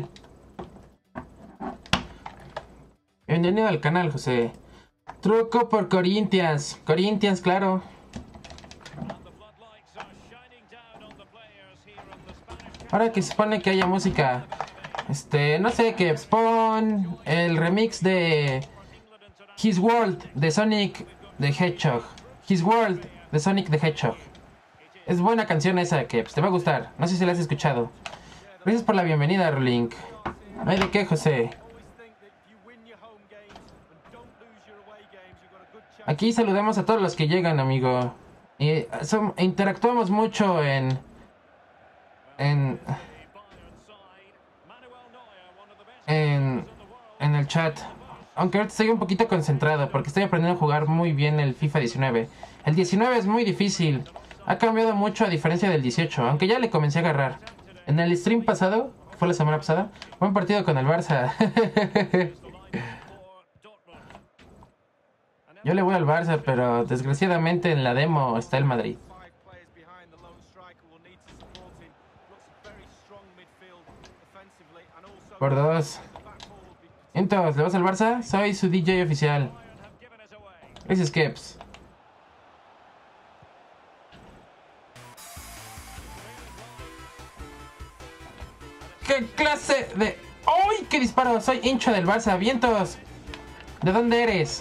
Bienvenido al canal, José. Truco por Corinthians. Corinthians, claro. Ahora que se supone que haya música. Este, no sé, que Spawn. El remix de His World de Sonic the Hedgehog. His World de Sonic the Hedgehog. Es buena canción esa, que te va a gustar. No sé si la has escuchado. Gracias por la bienvenida, Rolink. No hay de qué, José. Aquí saludamos a todos los que llegan, amigo. Y son, interactuamos mucho en... En... En... En el chat. Aunque ahorita estoy un poquito concentrado porque estoy aprendiendo a jugar muy bien el FIFA diecinueve. El diecinueve es muy difícil. Ha cambiado mucho a diferencia del dieciocho, aunque ya le comencé a agarrar. En el stream pasado, que fue la semana pasada, buen partido con el Barça. Yo le voy al Barça, pero desgraciadamente en la demo está el Madrid. Por dos. Entonces, ¿le vas al Barça? Soy su D J oficial. Ese es Keps. ¿Qué clase de...? ¡Uy! ¡Qué disparo! Soy hincha del Barça. ¡Vientos! ¿De dónde eres?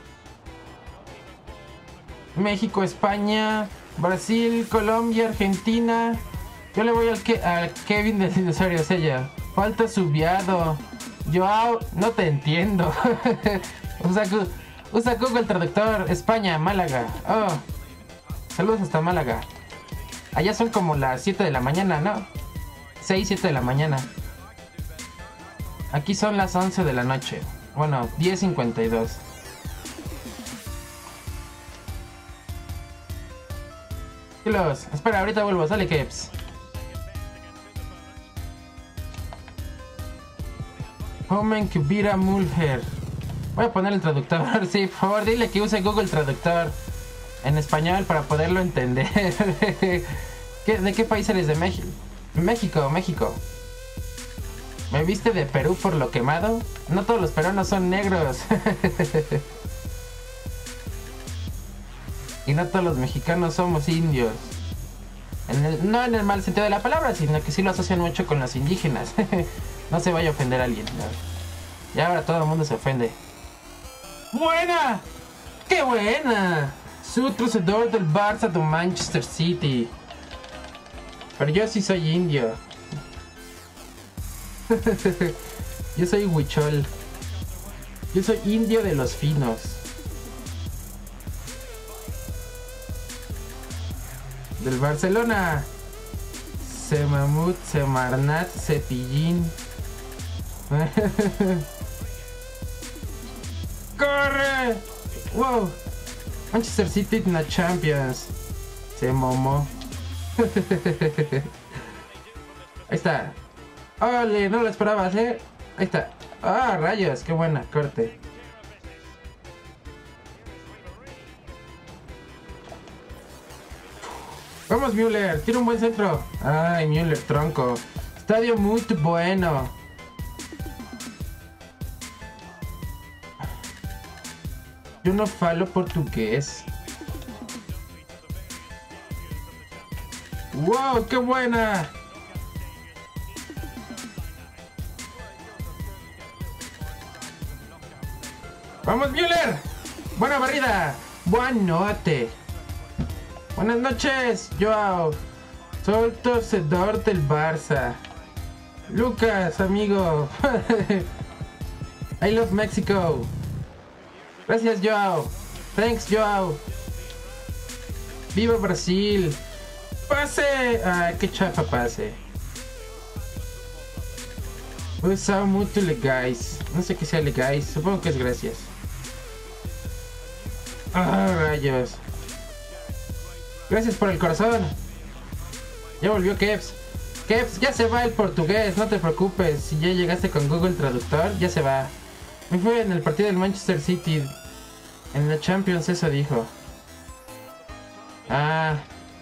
México, España, Brasil, Colombia, Argentina. Yo le voy al, Ke al Kevin del dinosaurio Sella. Falta subiado. Joao, no te entiendo. usa, usa Google Traductor. España, Málaga. Oh. Saludos hasta Málaga. Allá son como las siete de la mañana, ¿no? seis, siete de la mañana. Aquí son las once de la noche. Bueno, diez cincuenta y dos. Kilos. Espera, ahorita vuelvo. Sale, Keps. Homen Kubira Mulher. Voy a poner el traductor. Sí, por favor, dile que use Google Traductor en español para poderlo entender. ¿Qué, ¿De qué país eres? ¿De México? México, México. ¿Me viste de Perú por lo quemado? No todos los peruanos son negros. Y no todos los mexicanos somos indios. En el, no en el mal sentido de la palabra, sino que sí lo asocian mucho con los indígenas. No se vaya a ofender a alguien, ¿no? Y ahora todo el mundo se ofende. ¡Buena! ¡Qué buena! Su trocedor del Barça de Manchester City. Pero yo sí soy indio. Yo soy huichol. Yo soy indio de los finos. Del Barcelona. Semamut, Semarnat, Cepillín. ¡Corre! ¡Wow! Manchester City en la Champions. Se momó. Ahí está. ¡Ole! No lo esperabas, ¿eh? Ahí está. ¡Ah, rayos! ¡Qué buena! Corte. Vamos, Müller. Tira un buen centro. Ay, Müller, tronco. Estadio muy bueno. Yo no falo portugués. ¡Wow! ¡Qué buena! ¡Vamos, Müller! ¡Buena barrida! ¡Buen note! Buenas noches, Joao. Soy torcedor del Barça. Lucas, amigo. I love Mexico. Gracias, Joao. Thanks, Joao. Viva Brasil. Pase. Ay, qué chafa pase. Usaba mucho legais. No sé qué sea legais. Supongo que es gracias. Ah, rayos. Gracias por el corazón. Ya volvió Keps. Keps, ya se va el portugués. No te preocupes. Si ya llegaste con Google Traductor, ya se va. Me fue en el partido del Manchester City. En la Champions, eso dijo. Ah.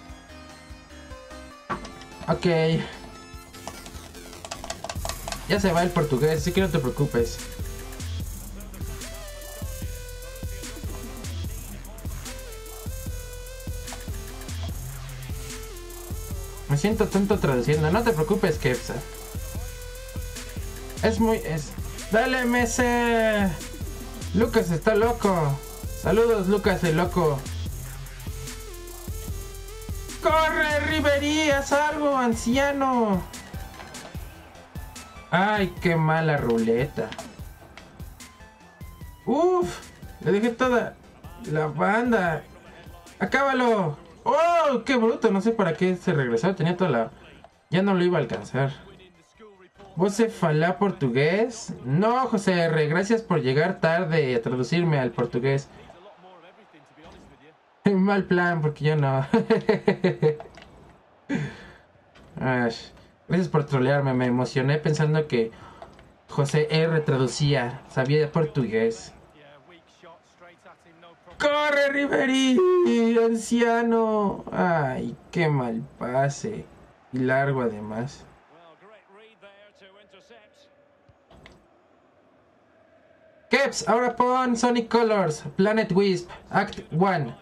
Ok. Ya se va el portugués, así que no te preocupes. Me siento tonto traduciendo. No te preocupes, Kepsa. Es muy... es... ¡Dale, Messi! Lucas está loco. Saludos, Lucas el loco. ¡Corre, Ribery! ¡Haz algo, anciano! ¡Ay, qué mala ruleta! ¡Uf! Le dejé toda la banda. ¡Acábalo! ¡Oh! ¡Qué bruto! No sé para qué se regresó. Tenía toda la... Ya no lo iba a alcanzar. ¿Vos se falá portugués? No, José R. Gracias por llegar tarde a traducirme al portugués. Mal plan, porque yo no. Ay, gracias por trolearme. Me emocioné pensando que José R. traducía. Sabía portugués. ¡Corre, Ribery! ¡Anciano! ¡Ay, qué mal pase! Y largo además. Keps, ahora pon Sonic Colors, Planet Wisp, Act one.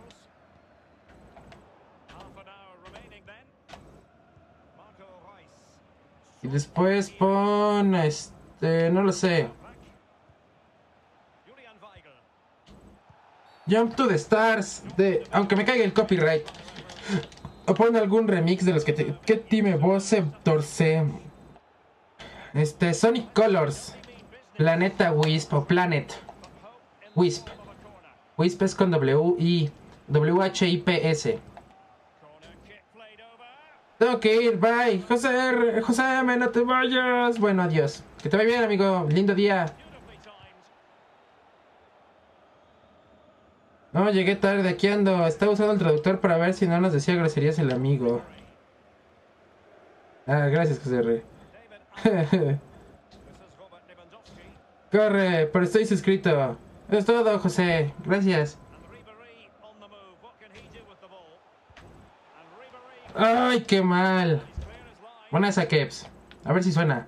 Y después pon, este, no lo sé. Jump to the Stars, de, aunque me caiga el copyright. O pon algún remix de los que te, que time voce torce. Este, Sonic Colors, Planeta Wisp o Planet Wisp. Wisp es con W I W H I P S. Tengo que ir, bye. José, José, me no te vayas. Bueno, adiós. Que te vaya bien, amigo. Lindo día. No, llegué tarde. Aquí ando. Estaba usando el traductor para ver si no nos decía groserías el amigo. Ah, gracias, José R. Corre, pero estoy suscrito. Es todo, José. Gracias. Ay, qué mal. Buena esa, Keps. A ver si suena.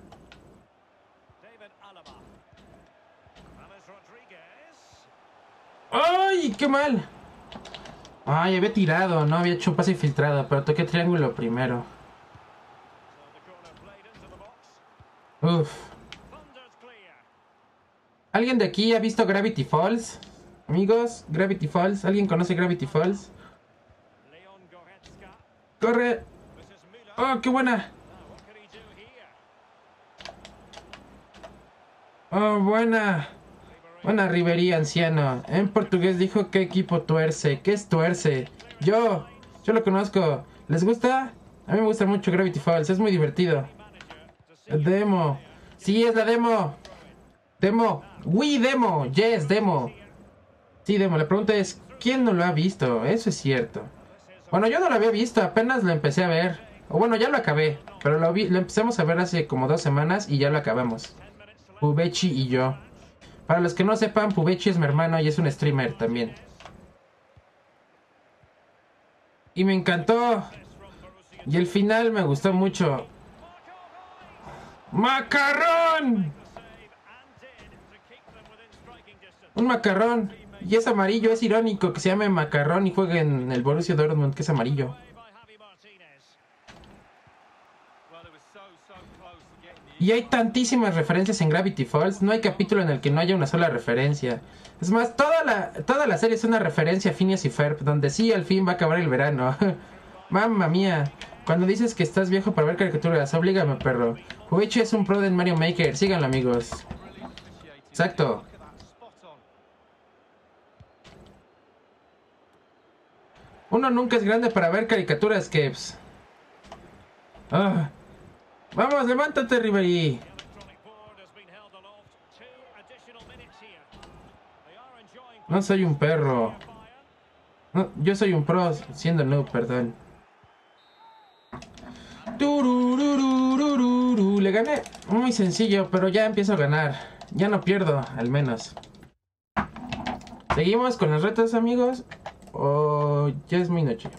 Ay, qué mal. Ay, había tirado, no había hecho un pase infiltrado, pero toqué triángulo primero. Uf. ¿Alguien de aquí ha visto Gravity Falls? Amigos, Gravity Falls. ¿Alguien conoce Gravity Falls? ¡Corre! ¡Oh, qué buena! ¡Oh, buena! Buena Ribery, anciano. En portugués dijo ¿qué equipo tuerce? ¿Qué es tuerce? Yo, yo lo conozco. ¿Les gusta? A mí me gusta mucho Gravity Falls, es muy divertido. Demo. Sí, es la demo. Demo. Wii demo. Yes, demo. Sí, demo. La pregunta es, ¿quién no lo ha visto? Eso es cierto. Bueno, yo no lo había visto, apenas lo empecé a ver. O bueno, ya lo acabé. Pero lo, vi, lo empezamos a ver hace como dos semanas y ya lo acabamos. Pubechi y yo. Para los que no sepan, Pubechi es mi hermano y es un streamer también. Y me encantó. Y el final me gustó mucho. ¡Macarrón! Un macarrón. Y es amarillo, es irónico que se llame macarrón y juegue en el Borussia Dortmund, que es amarillo. Y hay tantísimas referencias en Gravity Falls, no hay capítulo en el que no haya una sola referencia. Es más, toda la, toda la serie es una referencia a Phineas y Ferb, donde sí, al fin va a acabar el verano. Mamma mía, cuando dices que estás viejo para ver caricaturas, oblígame, perro. Pubechi es un pro de Mario Maker, síganlo, amigos. Exacto. Uno nunca es grande para ver caricaturas, Keps. Ah. Vamos, levántate, Ribery. No soy un perro. No, yo soy un pro siendo noob, perdón. Tururururururu. Le gané muy sencillo, pero ya empiezo a ganar. Ya no pierdo, al menos. ¿Seguimos con los retos, amigos? ¿O ya es muy noche?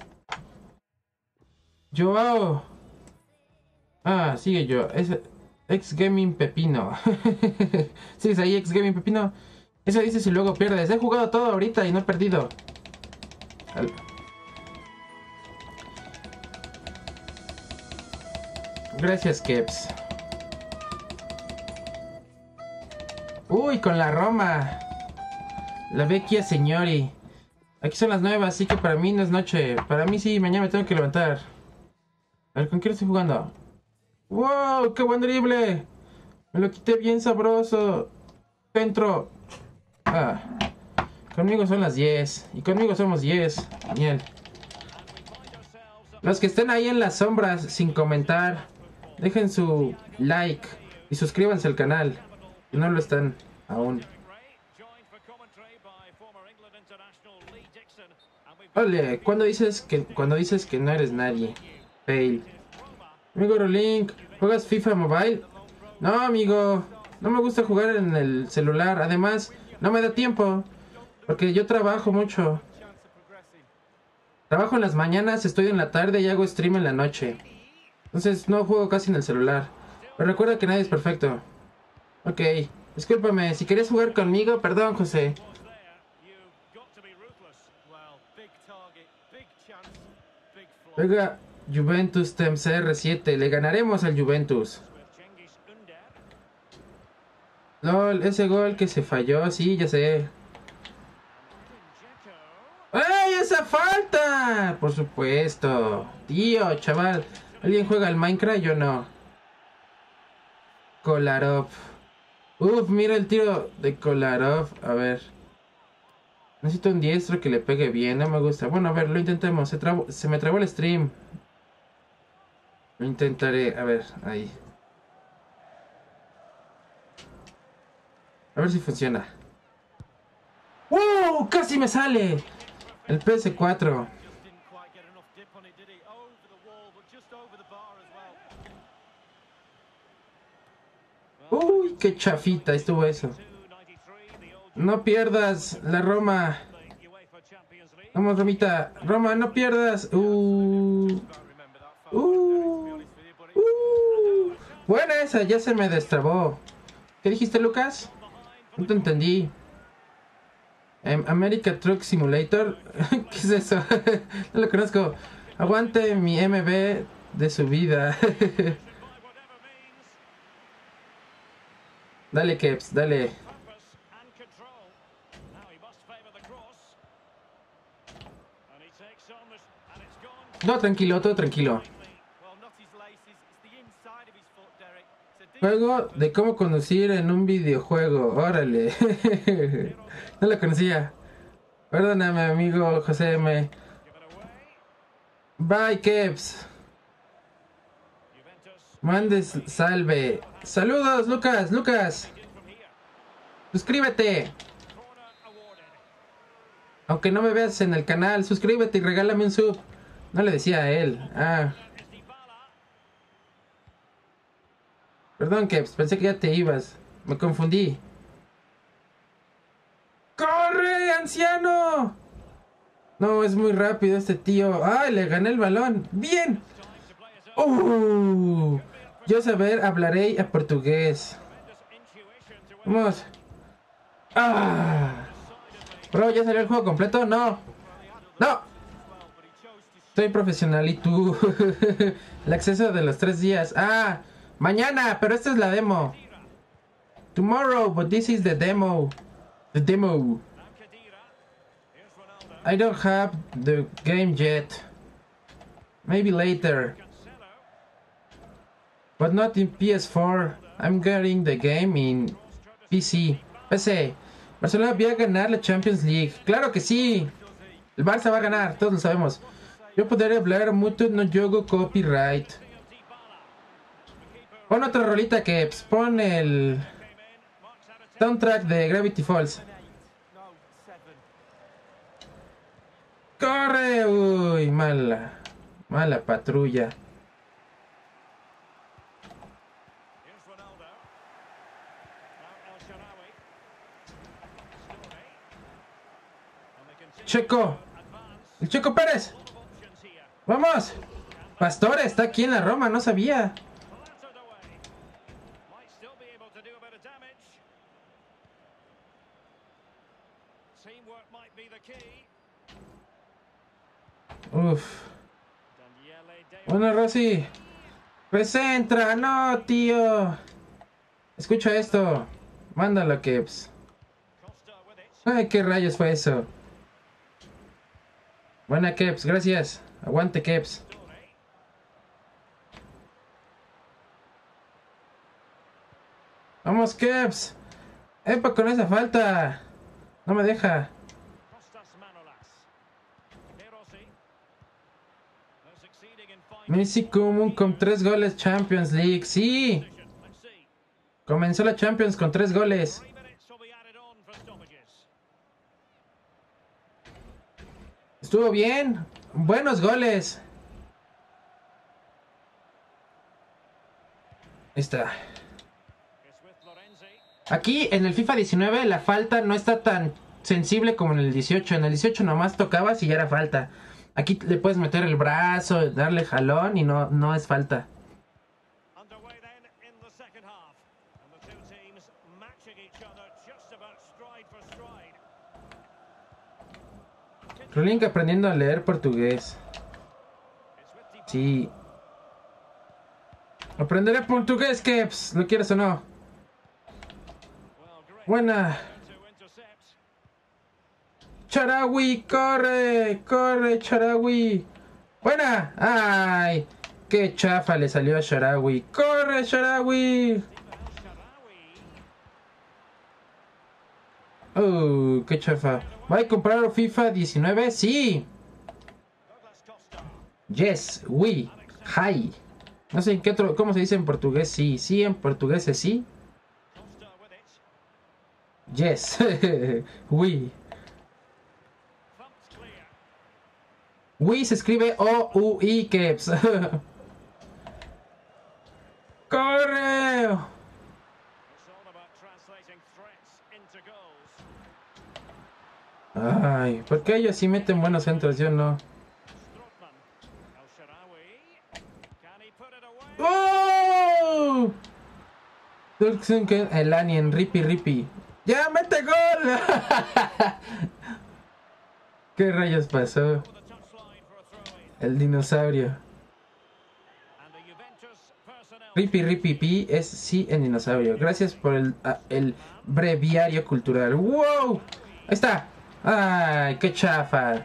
Joao. Ah, sigue yo. Es Ex Gaming Pepino. ¿Sigues ahí, Ex Gaming Pepino? Eso dices y luego pierdes. He jugado todo ahorita y no he perdido. Al... Gracias, Keps. Uy, con la Roma. La vecchia señori. Aquí son las nueve, así que para mí no es noche. Para mí sí, mañana me tengo que levantar. A ver, ¿con quién estoy jugando? ¡Wow! ¡Qué buen drible! Me lo quité bien sabroso. Dentro. Ah. Conmigo son las diez. Y conmigo somos diez. Genial. Los que estén ahí en las sombras sin comentar, dejen su like y suscríbanse al canal. Si no lo están aún. Ole, cuando dices que cuando dices que no eres nadie. Fail. Amigo Rolink, ¿juegas FIFA Mobile? No, amigo, no me gusta jugar en el celular. Además, no me da tiempo, porque yo trabajo mucho. Trabajo en las mañanas, estudio en la tarde y hago stream en la noche. Entonces no juego casi en el celular. Pero recuerda que nadie es perfecto. Ok, Discúlpame, si querías jugar conmigo, perdón, José. Juega Juventus T M C R siete. Le ganaremos al Juventus. LOL, ese gol que se falló, sí, ya sé. ¡Ey, esa falta! Por supuesto. Tío, chaval. ¿Alguien juega al Minecraft? Yo no. Kolarov. Uf, mira el tiro de Kolarov. A ver. Necesito un diestro que le pegue bien. No me gusta. Bueno, a ver, lo intentemos. Se, trabó, se me trabó el stream. Lo intentaré. A ver, ahí. A ver si funciona. ¡Wow! ¡Casi me sale! El P S cuatro. Uy, qué chafita estuvo eso. No pierdas la Roma. Vamos, Romita. Roma, no pierdas. Uh. Uh. Uh. Buena esa, ya se me destrabó. ¿Qué dijiste, Lucas? No te entendí. Um, America Truck Simulator. ¿Qué es eso? No lo conozco. Aguante mi M V de su vida. Dale, Keps, dale. No, tranquilo, todo tranquilo. Juego de cómo conducir en un videojuego. Órale. No lo conocía. Perdóname, amigo José M. Bye, Keps. Mandes salve. Saludos, Lucas, Lucas. Suscríbete. Aunque no me veas en el canal, suscríbete y regálame un sub. No le decía a él. Ah. Perdón, Keps, pensé que ya te ibas. Me confundí. ¡Corre, anciano! No, es muy rápido este tío. ¡Ay, le gané el balón! ¡Bien! ¡Uh! Yo saber hablaré a portugués. Vamos. ¡Ah! Bro, ¿ya salió el juego completo? No. ¡No! Soy profesional y tú. El acceso de los tres días. ¡Ah! Mañana, pero esta es la demo. Tomorrow, but this is the demo. The demo. I don't have the game yet. Maybe later. But not in P S four. I'm getting the game in P C. P C. Barcelona va a ganar la Champions League. Claro que sí. El Barça va a ganar, todos lo sabemos. Yo podré hablar mucho, no juego copyright. Pon otra rolita que pone el soundtrack de Gravity Falls. ¡Corre! Uy, mala. Mala patrulla. Checo. El Checo Pérez. Vamos. Pastore está aquí en la Roma, no sabía. Uf. Bueno, Rosy. Recentra, no, tío. Escucha esto. Mándalo, Keps. Ay, qué rayos fue eso. Buena, Keps, gracias. Aguante, Keps. Vamos, Keps. Epa, con esa falta. No me deja. Messi común con tres goles Champions League. Sí. Comenzó la Champions con tres goles. Estuvo bien. Buenos goles. Ahí está. Aquí en el FIFA diecinueve la falta no está tan sensible como en el dieciocho. En el dieciocho nomás tocabas y ya era falta. Aquí le puedes meter el brazo, darle jalón y no, no es falta. Rolling aprendiendo a leer portugués. Sí. Aprenderé portugués, Keps. ¿Lo quieres o no? Buena. Charawi, corre, corre, Charawi. Buena. Ay, qué chafa le salió a Charawi. Corre, Charawi. Oh, qué chafa. ¿Va a comprar FIFA diecinueve? Sí. Yes, we, hi. No sé en qué otro, ¿cómo se dice en portugués? Sí, sí, en portugués es sí. Yes, we. We se escribe O U I, Keps. ¡Corre! Ay, ¿por qué ellos sí meten buenos centros? Yo no. ¡Oh! El Alien, ripi ripi. ¡Ya, mete gol! ¿Qué rayos pasó? El dinosaurio. Ripi ripi pi es sí en dinosaurio. Gracias por el, a, el breviario cultural. ¡Wow! Ahí está. ¡Ay, qué chafa!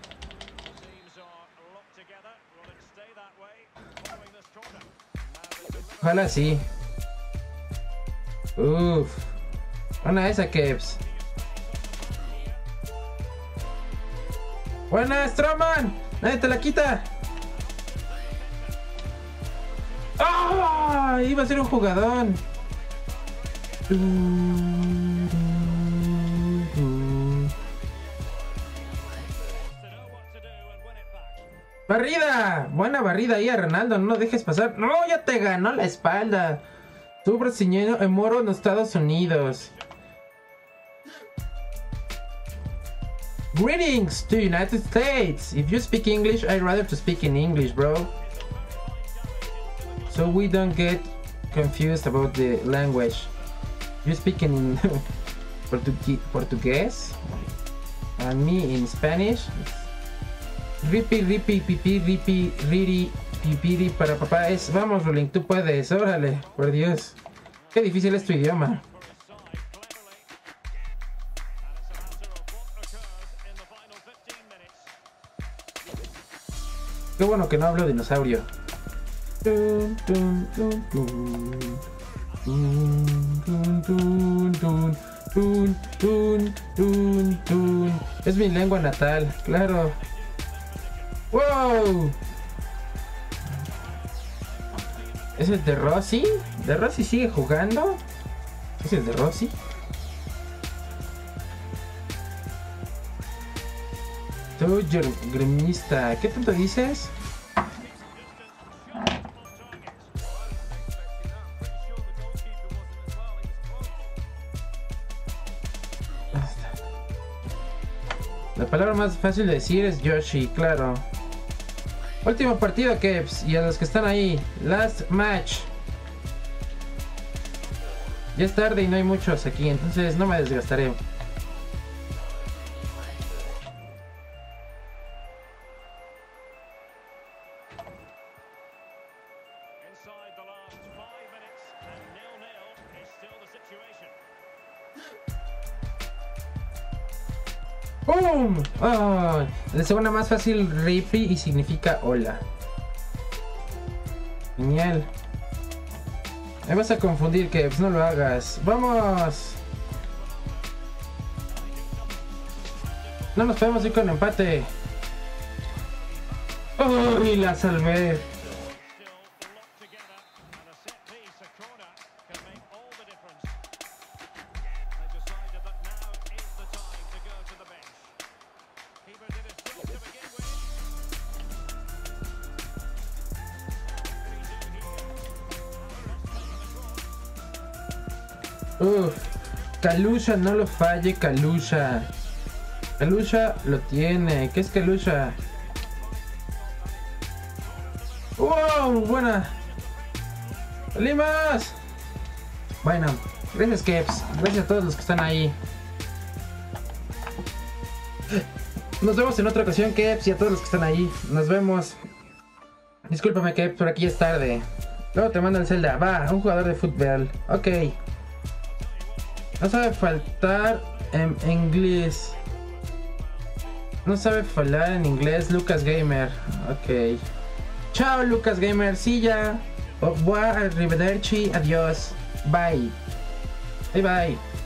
Ojalá sí. Uff. Buena esa, Keps. Buena, Stroman. Nadie te la quita. ¡Ah! ¡Oh! Iba a ser un jugadón. ¡Barrida! Buena barrida ahí a Ronaldo. No lo dejes pasar. ¡No! Ya te ganó la espalda. Tu brasileño en moro en Estados Unidos. Greetings to United States. If you speak English, I'd rather to speak in English, bro. So we don't get confused about the language. You speak in Portu Portuguese and me in Spanish. Ripi, ripi, pipi, ripi, riri, pipiri para papá es. Vamos, Rolling, tú puedes. Órale, por Dios. Qué difícil es tu idioma. Qué bueno que no hablo dinosaurio. Tun, tun, tun, tun. Tun, tun, tun, tun. Tun, tun, tun, tun. Es mi lengua natal, claro. ¡Wow! ¿Es el de Rossi? ¿De Rossi sigue jugando? ¿Es el de Rossi? Tú, gremista, ¿qué tanto dices? La palabra más fácil de decir es Yoshi, claro. Último partido, Keps, y a los que están ahí, last match. Ya es tarde y no hay muchos aquí, entonces no me desgastaré. ¡Boom! Oh, la segunda más fácil, Rippy, y significa hola. Genial. Me vas a confundir, que pues no lo hagas. ¡Vamos! No nos podemos ir con empate. ¡Oh! Y la salvé. Uff, Kalusha, no lo falle, Kalusha. Kalusha lo tiene. ¿Qué es Kalusha? ¡Wow! Buena. ¡Salimos! Bueno, gracias, Keps. Gracias a todos los que están ahí. Nos vemos en otra ocasión, Keps, y a todos los que están ahí. Nos vemos. Discúlpame, Keps, por aquí es tarde. Luego te mando el Zelda. Va, un jugador de fútbol. Ok. No sabe faltar en inglés. No sabe hablar en inglés, Lucas Gamer. Ok. Chao, Lucas Gamer. Sí, ya. Au revoir, arrivederci, adiós. Bye. Bye, bye.